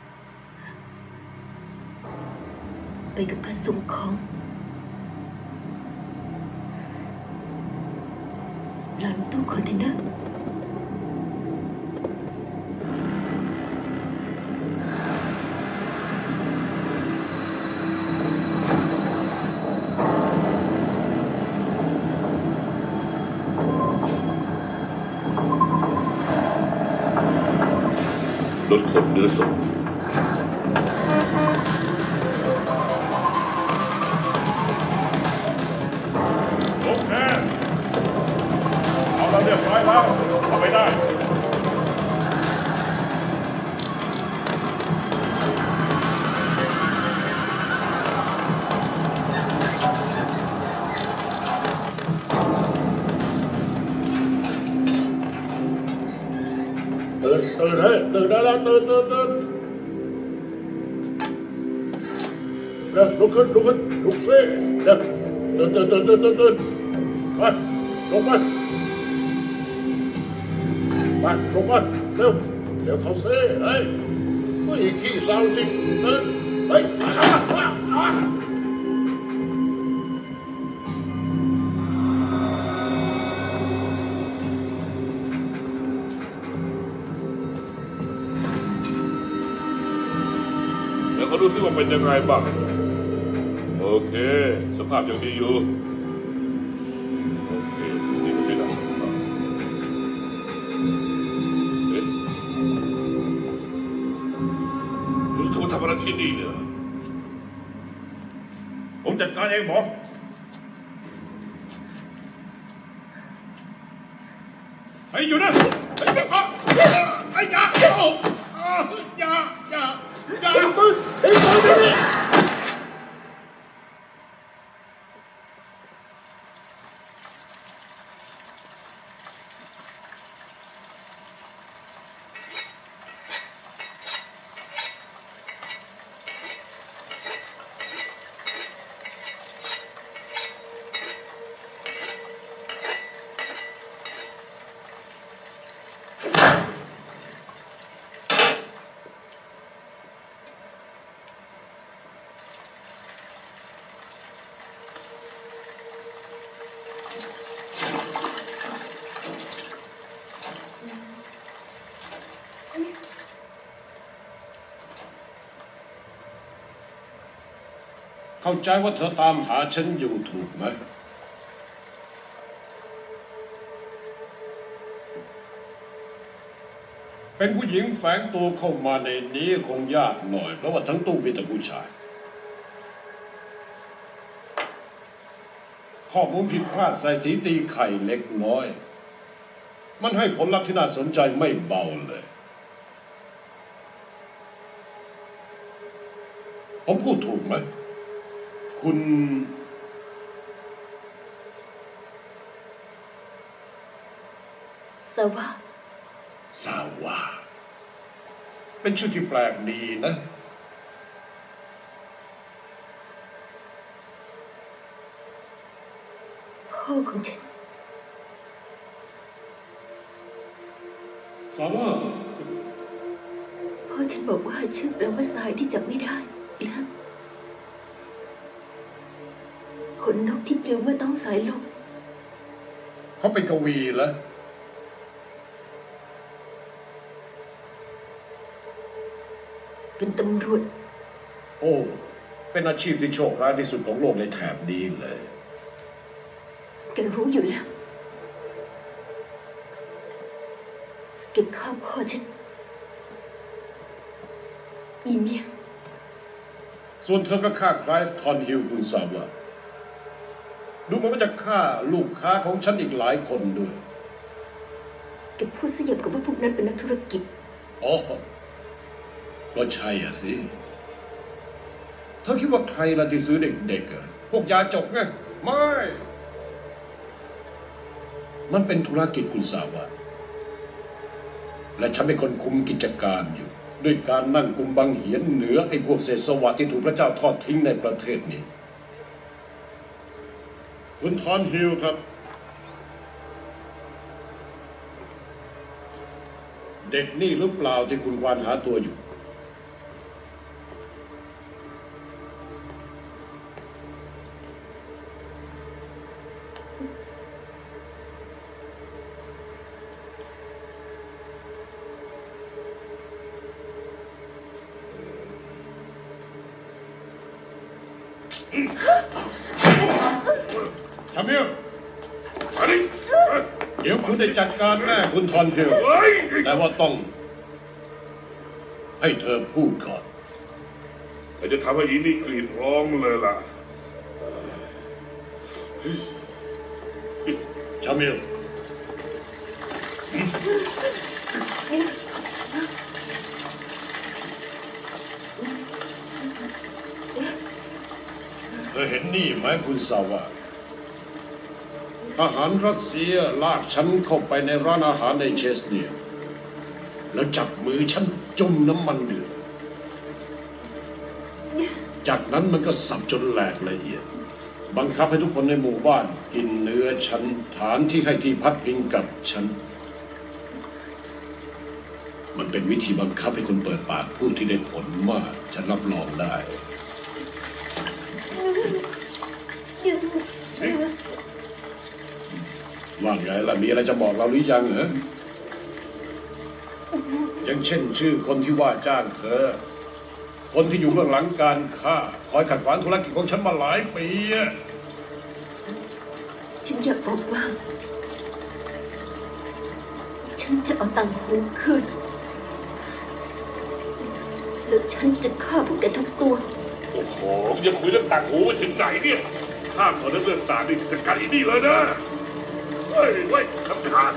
ไปกับการส่งของหลังตู้คอนเทนเนอร์รถขนเนื้อสดโอเคเอาเราเรียบร้อยแล้วเข้าไปได้ตื่นตื่นเฮ้ยตื่นได้แล้วตื่นตื่นตื่นเร็วลุกขึ้นลุกขึ้นลุกสิเร็วตื่นตื่นตื่นตื่นตื่นตื่นไปลงมาไปลงมาเร็วเดี๋ยวเขาเซ่เฮ้ยผู้หญิงขี้เศร้าจริงตื่นเฮ้ยอ่ะอ่ะอ่ะเดี๋ยวเขาดูซิว่าเป็นยังไงบ้างโอเคสภาพยังดีอยู่โอเคนี่ก็ใช่ได้เอ๊ะเขาทำอะไรที่นี่เนี่ยผมจัดการเองหมอไอ้อยู่นะไอ้อ่ะไอ้ยาโอ้ยายายายาปืนไอ้ปืนนี่เข้าใจว่าเธอตามหาฉันอยู่ถูกไหมเป็นผู้หญิงแฝงตัวเข้ามาในนี้คงยากหน่อยเพราะว่าทั้งตู้มีแต่ผู้ชายข้อมูลผิดพลาดใส่สีตีไข่เล็กน้อยมันให้ผลลัพธ์ที่น่าสนใจไม่เบาเลยผมพูดถูกไหมคุณสวะสาวาเป็นชื่อที่แปลกดีนะพ่อของฉันสาวาพ่อฉันบอกว่าชื่อแปลว่าทรายที่จับไม่ได้แล้วขนนกที่ปลิวเมื่อต้องสายลมเขาเป็นกวีเหรอเป็นตำรวจโอ้เป็นอาชีพที่โชคร้ายที่สุดของโลกในแถบนี้เลยแกรู้อยู่แล้วแกฆ่าพ่อฉันอีเมียส่วนเธอก็ฆ่าไคลฟ์ทอนฮิลคุณทราบว่าดูเหมือนว่าจะฆ่าลูกค้าของฉันอีกหลายคนด้วยแกพูดซะอย่างกับว่าพวกนั้นเป็นนักธุรกิจอ๋อก็ใช่อ่ะสิเธอคิดว่าใครล่ะที่ซื้อเด็กๆอ่ะพวกยาจกไงไม่มันเป็นธุรกิจคุณทราบว่าและฉันเป็นคนคุมกิจการอยู่ด้วยการนั่งกุมบังเหียนเหนือไอ้พวกเศษสวัสดิ์ที่ถูกพระเจ้าทอดทิ้งในประเทศนี้คุณทอนฮิลครับเด็กนี่หรือเปล่าที่คุณควานหาตัวอยู่ชามิลมาดิเดี๋ยวคุณได้จัดการแม่คุณทอนเพียวแต่ว่าต้องให้เธอพูดก่อนแต่จะทำให้อีนี่กรีดร้องเลยล่ะชามิลเธอเห็นนี่ไหมคุณสาวาทหารรัสเซียลากฉันเข้าไปในร้านอาหารในเชสเนียแล้วจับมือฉันจุ่มน้ำมันเดือดจากนั้นมันก็สับจนแหลกละเอียดบังคับให้ทุกคนในหมู่บ้านกินเนื้อฉันฐานที่ให้ที่พักพิงกับฉันมันเป็นวิธีบังคับให้คนเปิดปากพูดที่ได้ผลมากฉันรับรองได้ว่าไงล่ะมีอะไรจะบอกเราหรือยังเหรออย่างเช่นชื่อคนที่ว่าจ้างเธอคนที่อยู่เบื้องหลังการฆ่าคอยขัดขวางธุรกิจของฉันมาหลายปีฉันอยากบอกว่าฉันจะเอาตังหูคืนแล้วฉันจะฆ่าพวกแกทุกตัวโอ้โหจะคุยเรื่องต่างหูไปถึงไหนเนี่ยข้ามเอาเรื่องศาสตร์นี่จะกัดอีนี่เลยนะเฮ้ยเว้ยคำขาด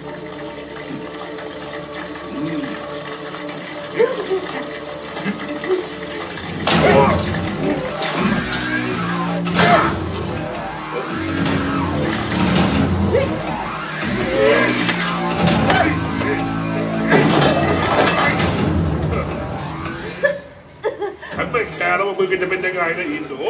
ฉันไม่แคร์แล้วว่ามึงจะเป็นยังไงนะอินโด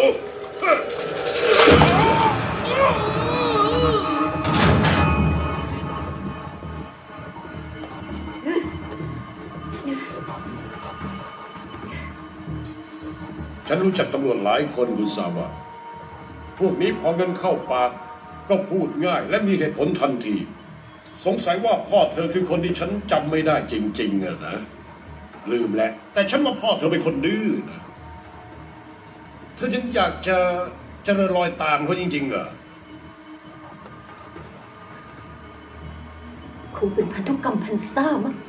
ฉันรู้จักตำรวจหลายคนคุณสาวะพวกนี้พอเงินเข้าปากก็พูดง่ายและมีเหตุผลทันทีสงสัยว่าพ่อเธอคือคนที่ฉันจำไม่ได้จริงๆอะนะลืมแล้วแต่ฉันว่าพ่อเธอเป็นคนดื้อนะเธอยังอยากจะจะเดินรอยตามเขาจริงๆเหรอคงเป็นพันธุกรรมพันซ่ามั้ง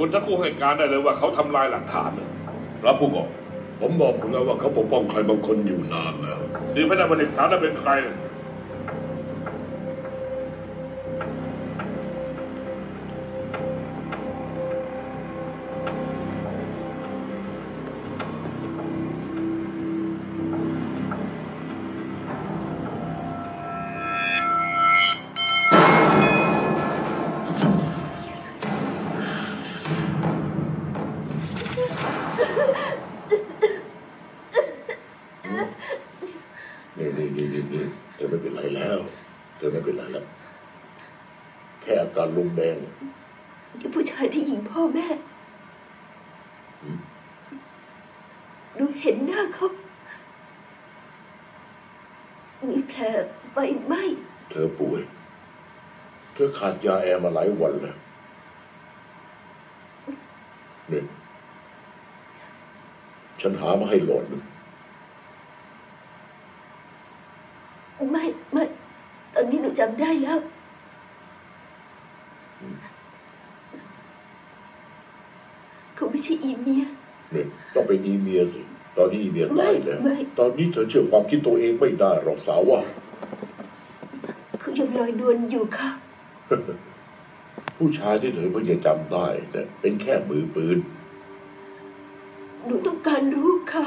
คุณทั้งคู่ให้การได้เลยว่าเขาทำลายหลักฐานรับผู้กองผมบอกคุณแล้วว่าเขาปกป้องใครบางคนอยู่นานแล้วสีพนักงานเอกสารนั้นเป็นใครนี่นี่นี่นี่นี่เธอไม่เป็นไรแล้วเธอไม่เป็นไรแล้วแค่อาการลมแดงผู้ชายที่ยิงพ่อแม่ดูเห็นหน้าเขามีแผลไฟไหม้เธอป่วยเธอขาดยาแอร์มาหลายวันแล้วเนี่ยฉันหามาให้หลอดนึงไม่ไม่ตอนนี้หนูจำได้แล้วเขาไม่ใช่อีเมียเนี่ยต้องเป็นอีเมียสิตอนนี้อีเมียตายแล้วตอนนี้เธอเชื่อความคิดตัวเองไม่ได้หรอกสาวว่าเขายังลอยนวลอยู่ค่ะผู้ชายที่เธอเพิ่งจะจำได้เนี่ยเป็นแค่มือปืนหนูต้องการรู้ค่ะ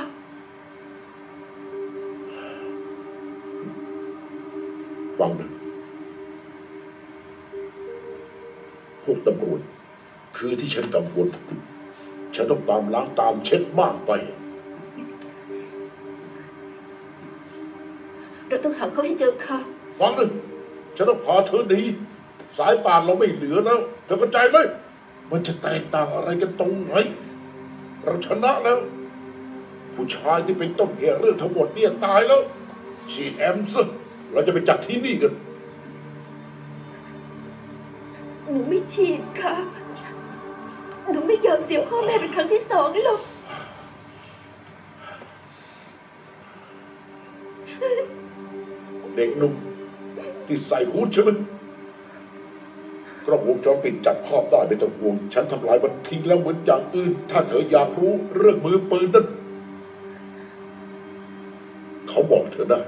ฟังนะพวกตำรวจคือที่ฉันกังวลฉันต้องตามล้างตามเช็ดมากไปเราต้องหาเขาให้เจอค่ะฟังนะฉันต้องพาเธอหนีสายป่านเราไม่เหลือแล้วเธอเข้าใจไหมมันจะแตกต่างอะไรกันตรงไหนเราชนะแล้วผู้ชายที่เป็นต้นเหตุเรื่องทั้งหมดเนี่ยตายแล้วฉีดแอมซ์เราจะไปจัดที่นี่กันหนูไม่ฉีดค่ะหนูไม่ยอมเสียพ่อแม่เป็นครั้งที่สองหรอกเด็กหนุ่มที่ใส่ฮู้ดใช่ไหมกล้องวงจรปิดจับภาพได้ไม่ต้องห่วงฉันทำลายมันทิ้งแล้วเหมือนอย่างอื่นถ้าเธออยากรู้เรื่องมือปืนนั้นเขาบอกเธอได้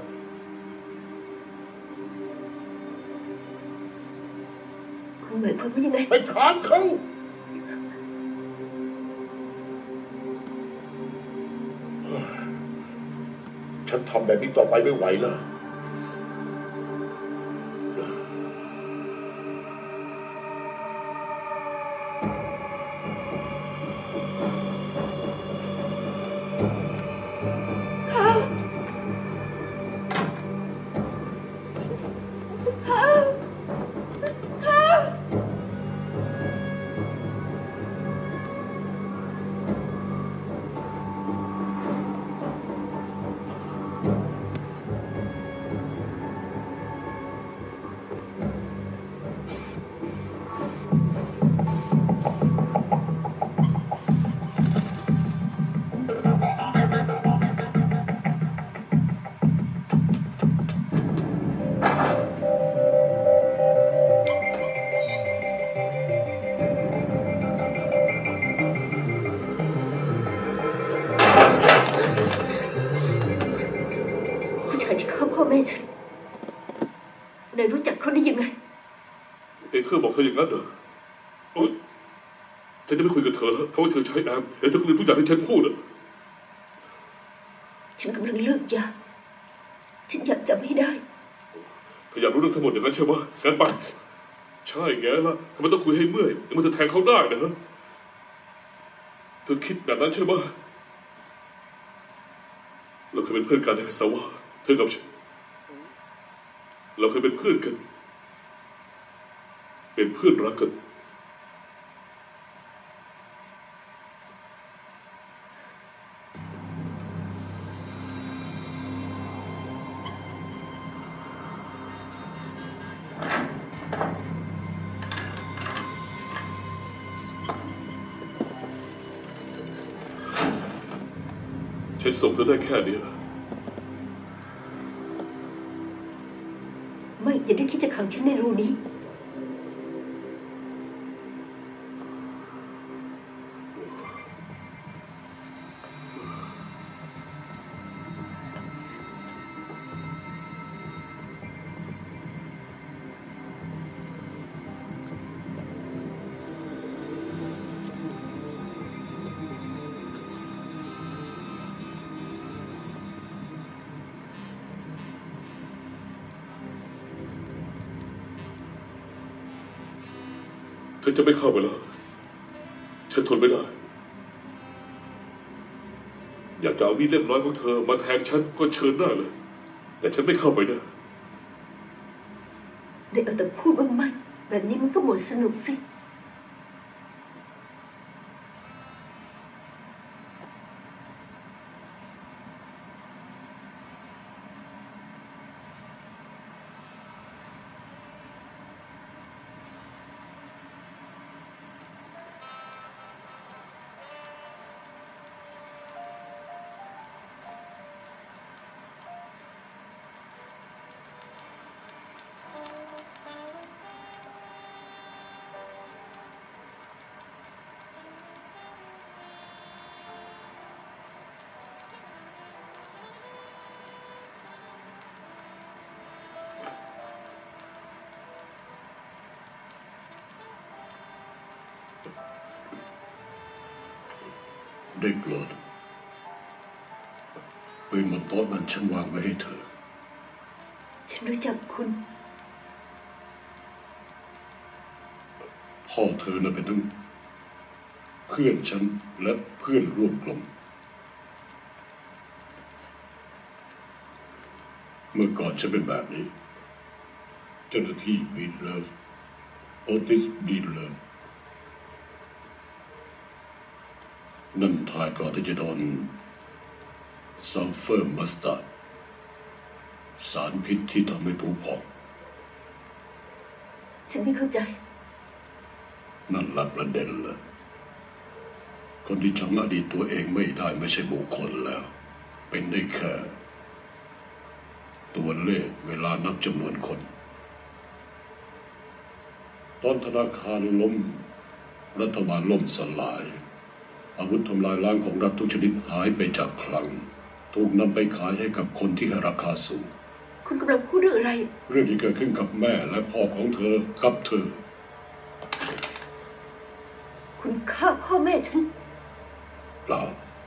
คุณหมายความว่ายังไงไปถามเขาฉันทำแบบนี้ต่อไปไม่ไหวแล้วแม่ฉันนายรู้จักเขาได้ยังไงเอ็งเคยบอกเธออย่างนั้นเหรอโอ๊ยฉันจะไม่คุยกับเธอแล้วเพราะว่าเธอใช้แอมเอ็งจะคุยทุกอย่างที่ฉันพูดอะฉันกำลังเลิกยาฉันอยากจำให้ได้เธออยากรู้เรื่องทั้งหมดอย่างนั้นใช่ไหมงั้นไปใช่แกละทำไมต้องคุยให้เมื่อยแล้วมันจะแทงเขาได้นะเธอคิดแบบนั้นใช่ไหมเราเคยเป็นเพื่อนกันนะสาวะเธอกับฉันเราเคยเป็นเพื่อนกันเป็นเพื่อนรักกันฉันส่งเธอได้แค่นี้ไม่จะได้คิดจะขังฉันในรูนี้ฉันจะไม่เข้าไปแล้วฉันทนไม่ได้อยากจะเอามีดเล่มน้อยของเธอมาแทงฉันก็เชิญได้เลยแต่ฉันไม่เข้าไปนะได้เอาแต่พูดว่าไม่แบบนี้มันก็หมดสนุกสิได้โปรดปืนบนโต๊ะนั้นฉันวางไว้ให้เธอฉันรู้จักคุณพ่อเธอน่ะเป็นทั้งเพื่อนฉันและเพื่อนร่วมกลุ่มเมื่อก่อนฉันเป็นแบบนี้เจ้าหน้าที่บีดเลิฟโอติสบีดเลิฟนั่นทายก่อนที่จะโดนซัลเฟอร์มัสตาร์ดสารพิษที่ทำให้ผุพองฉันไม่เข้าใจนั่นละประเด็นเลยคนที่จำอดีตตัวเองไม่ได้ไม่ใช่บุคคลแล้วเป็นได้แค่ตัวเลขเวลานับจำนวนคนตอนธนาคารล้มรัฐบาลล่มสลายอาวุธทำลายล้างของรัฐทุกชนิดหายไปจากคลังถูกนำไปขายให้กับคนที่ให้ราคาสูงคุณกำลังพูดเรื่องอะไรเรื่องที่เกิดขึ้นกับแม่และพ่อของเธอกับเธอคุณฆ่าพ่อแม่ฉันเปล่า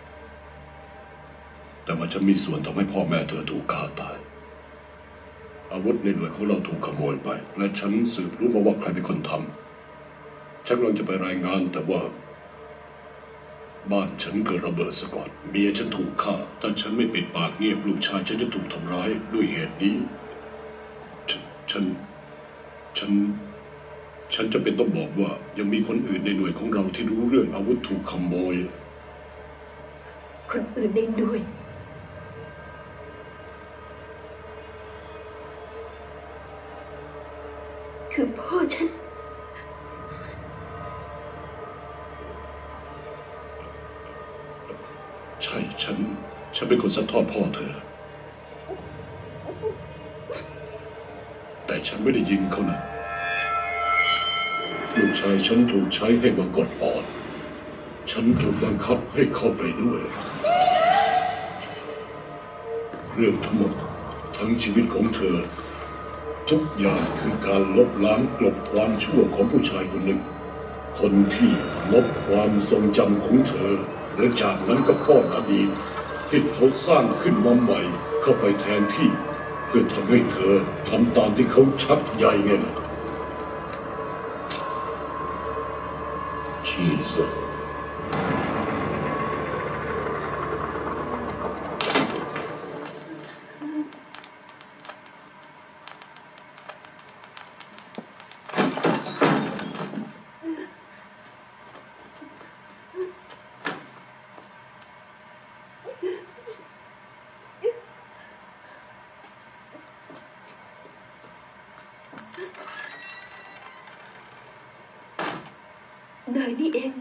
แต่ว่าฉันมีส่วนทำให้พ่อแม่เธอถูกฆ่าตายอาวุธในหน่วยของเราถูกขโมยไปและฉันสืบรู้มาว่าใครเป็นคนทำฉันกำลังจะไปรายงานแต่ว่าบ้านฉันเกิดระเบิดซะก่อนเมียฉันถูกฆ่าถ้าฉันไม่ปิดปากเงียบลูกชายฉันจะถูกทำร้ายด้วยเหตุนี้ฉันฉันฉันฉันจะเป็นต้องบอกว่ายังมีคนอื่นในหน่วยของเราที่รู้เรื่องอาวุธถูกขโมยคนอื่นในหน่วยคือพ่อฉันใช่ฉันฉันเป็นคนซัดทอดพ่อเธอแต่ฉันไม่ได้ยิงเขานะลูกชายฉันถูกใช้ให้มากดออดฉันถูกบังคับให้เข้าไปด้วยเรื่องทั้งหมดทั้งชีวิตของเธอทุกอย่างคือการลบล้างกลบความชั่วของผู้ชายคนหนึ่งคนที่ลบความทรงจำของเธอและจากนั้นก็ป้อนอดีตที่เขาสร้างขึ้นมาใหม่เข้าไปแทนที่เพื่อทำให้เธอทำตามที่เขาชักใยไงล่ะชีสนายนี่เอง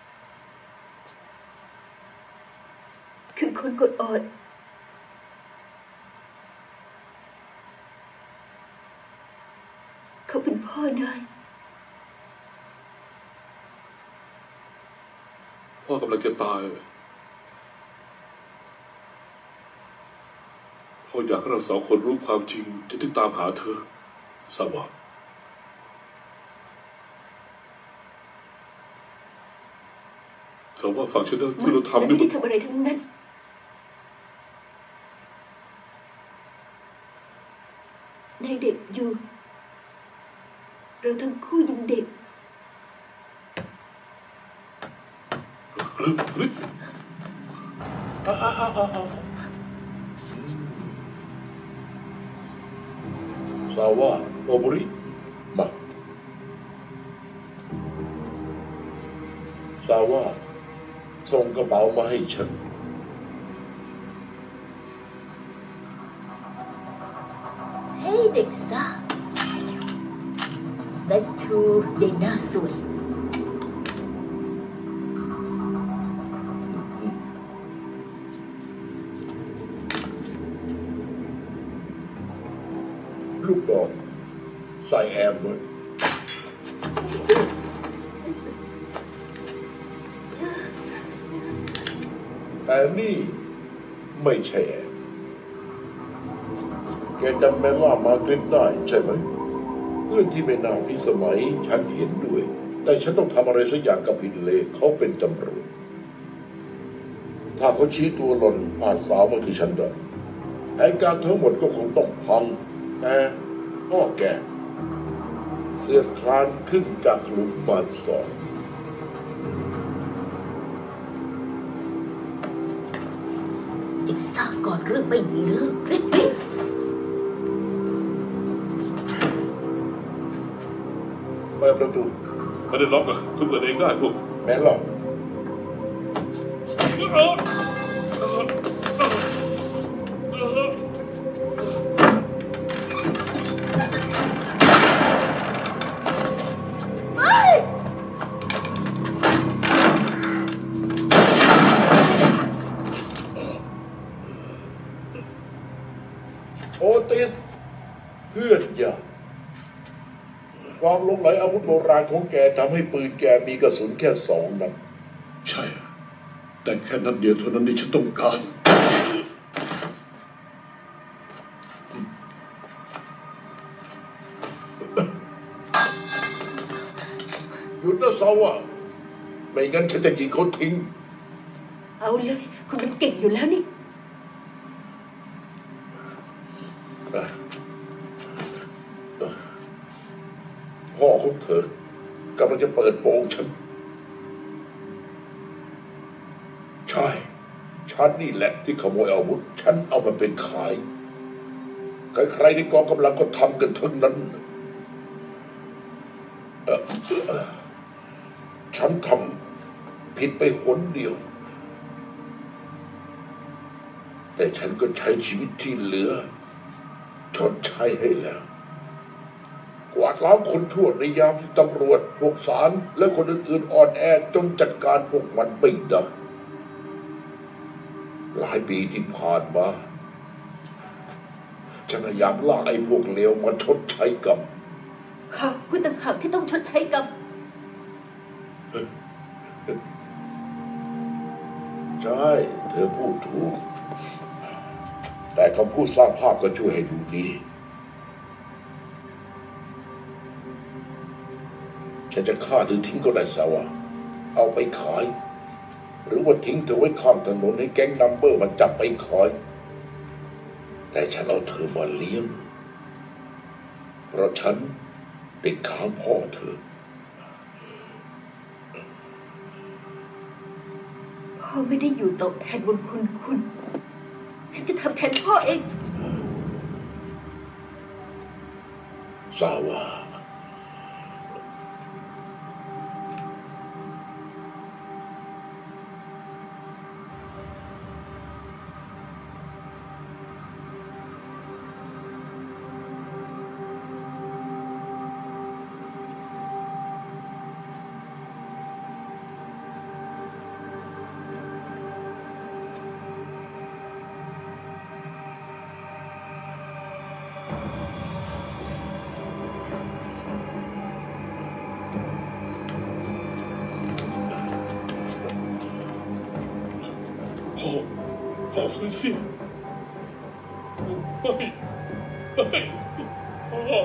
คือคนกดออดเขาเป็นพ่อนายพ่อกำลังจะตายพ่ออยากให้เราสองคนรู้ความจริงจะถึงตามหาเธอสวะสวะฟังฉันนะที่เราทำไม่ได้ทำอะไรทั้งนั้นนายเด็กอยู่เราทั้งคู่ยังเด็กซาว่าโอบุริมาซาว่าส่งกระเป๋ามาให้ฉันเฮ้ยเด็กซ่าแบททูเดน่าสวยลูกดอกใส่แอมด้วยแต่นี่ไม่ใช่แอมแกจำแม่ว่ามาเกร็ตได้ใช่ไหมเพื่อนที่ไม่น่าพิสมัยฉันเห็นด้วยแต่ฉันต้องทำอะไรสักอย่างกับพินเลเขาเป็นตำรวจถ้าเขาชี้ตัวหล่นอาจสาวมาที่ฉันได้แผนการทั้งหมดก็คงต้องพังแต่พ่อแกเสือกคลานขึ้นจากหลุมมาสองเด็กซ่าก่อนเรื่องไม่เลิกรีบไปเปิดประตูไม่ได้ล็อกอะคุณเปิดเองได้พวกแม่นหรอโอติสเพื่อนยากความหลงไหลอาวุธโบราณของแกทำให้ปืนแกมีกระสุนแค่สองนัดใช่แต่แค่นัดเดียวเท่านั้นที่ฉันต้องการหยุดนะซาวะไม่งั้นฉันจะยิงเขาทิ้งเอาเลยคุณมันเก่งอยู่แล้วนี่พ่อของเธอกำลังจะเปิดโปงฉันใช่ฉันนี่แหละที่ขโมยอาวุธฉันเอามันเป็นขายใครๆในกองกำลังก็ทำกันทั้งนั้นเอ่อเอ่อฉันทำผิดไปหนเดียวแต่ฉันก็ใช้ชีวิตที่เหลือชดใช้ให้แล้วกวาดล้างคนชั่วในยามที่ตำรวจพวกศาลและคนอื่นๆอ่อนแอจนจัดการพวกมันไม่ได้หลายปีที่ผ่านมาฉันพยายามลากไอ้พวกเลวมาชดใช้กรรมค่ะคุณต่างหากที่ต้องชดใช้กรรมใช่เธอพูดถูกแต่คำพูดสร้างภาพก็ช่วยให้ดูดีฉันจะฆ่าเธอทิ้งก็ได้สาวะเอาไปขายหรือว่าทิ้งเธอไว้ข้างถนนให้แก๊งนัมเบอร์มันจับไปขายแต่ฉันเอาเธอมาเลี้ยงเพราะฉันติดค้างพ่อเธอพ่อไม่ได้อยู่ตอบแทนบุญคุณคุณฉันจะทำแทนพ่อเองสาวะพ่อพ่อฟื้นสิไม่ไม่พ่อ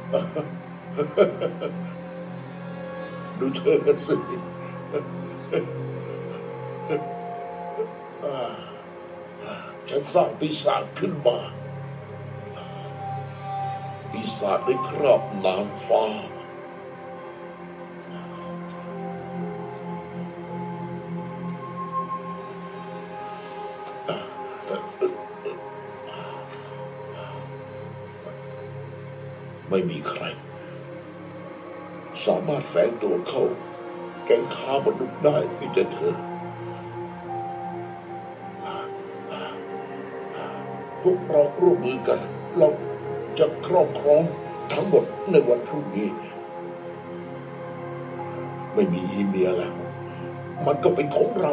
ดูเธอกันสิฉันสร้างปีศาจขึ้นมาปีศาจได้ครอบนางฟ้าไม่มีใครสามารถแฝงตัวเข้าแก๊งค้ามนุษย์ได้มีแต่เธอพวกเราร่วมมือกันเราจะครอบครองทั้งหมดในวันพรุ่งนี้ไม่มีอีเมียแล้วมันก็เป็นของเรา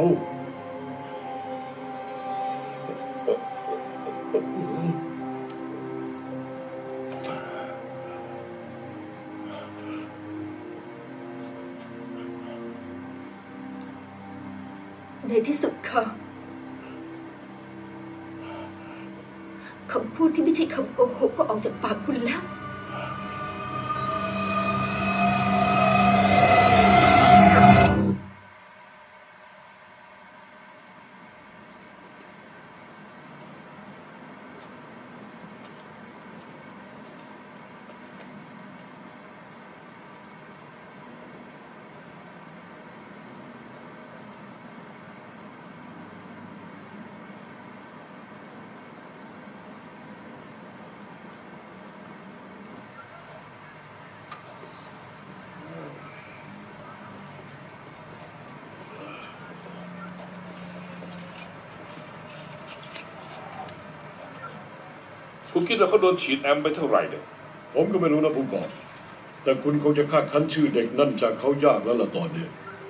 ในที่สุดค่ะคำพูดที่ไม่ใช่คำโกหกก็ออกจากปากคุณแล้วคุณคิดว่าเขาโดนฉีดแอมไปเท่าไหร่เนี่ยผมก็ไม่รู้นะผู้กองแต่คุณคงจะคาดคั้นชื่อเด็กนั่นจากเขายากแล้วล่ะตอนนี้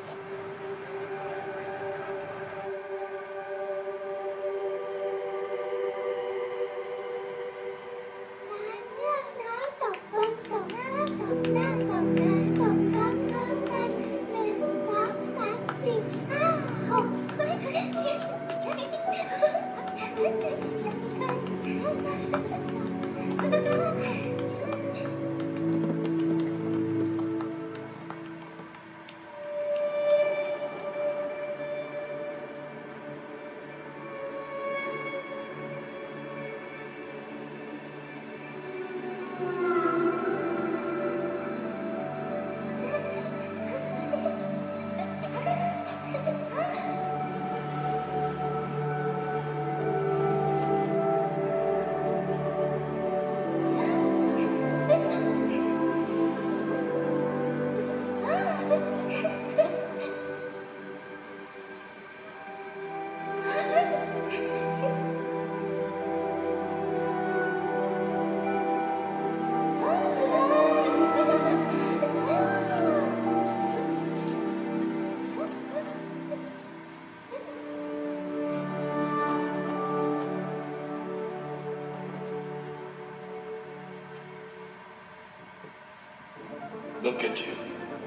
Look at you.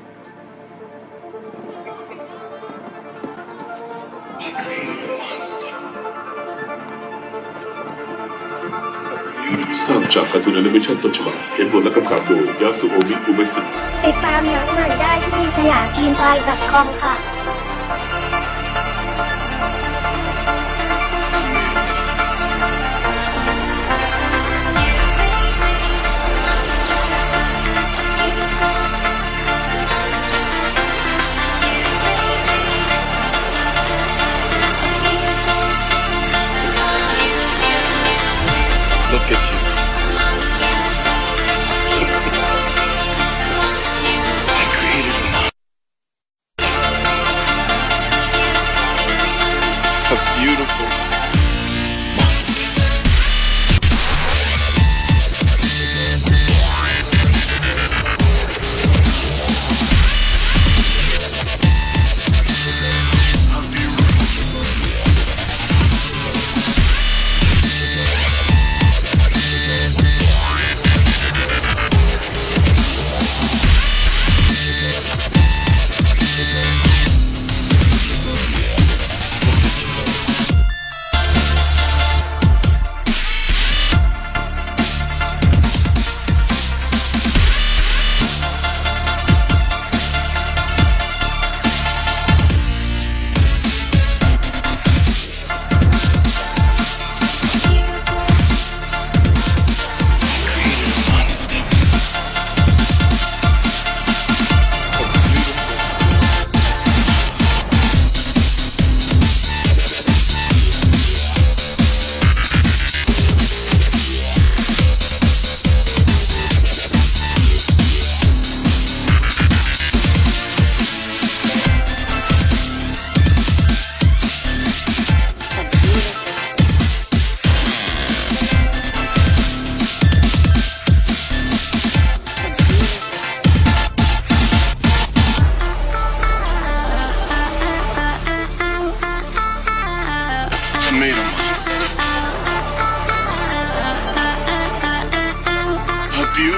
I created a monster. สร้างจากการ์ตูนแอนิเมชั่นต้นฉบับเขียนบทและกำกับโดยยาสุโอมิอุเมสึติดตามหนังใหม่ได้ที่สยามทีมไทย .com ค่ะ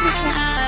นะครับ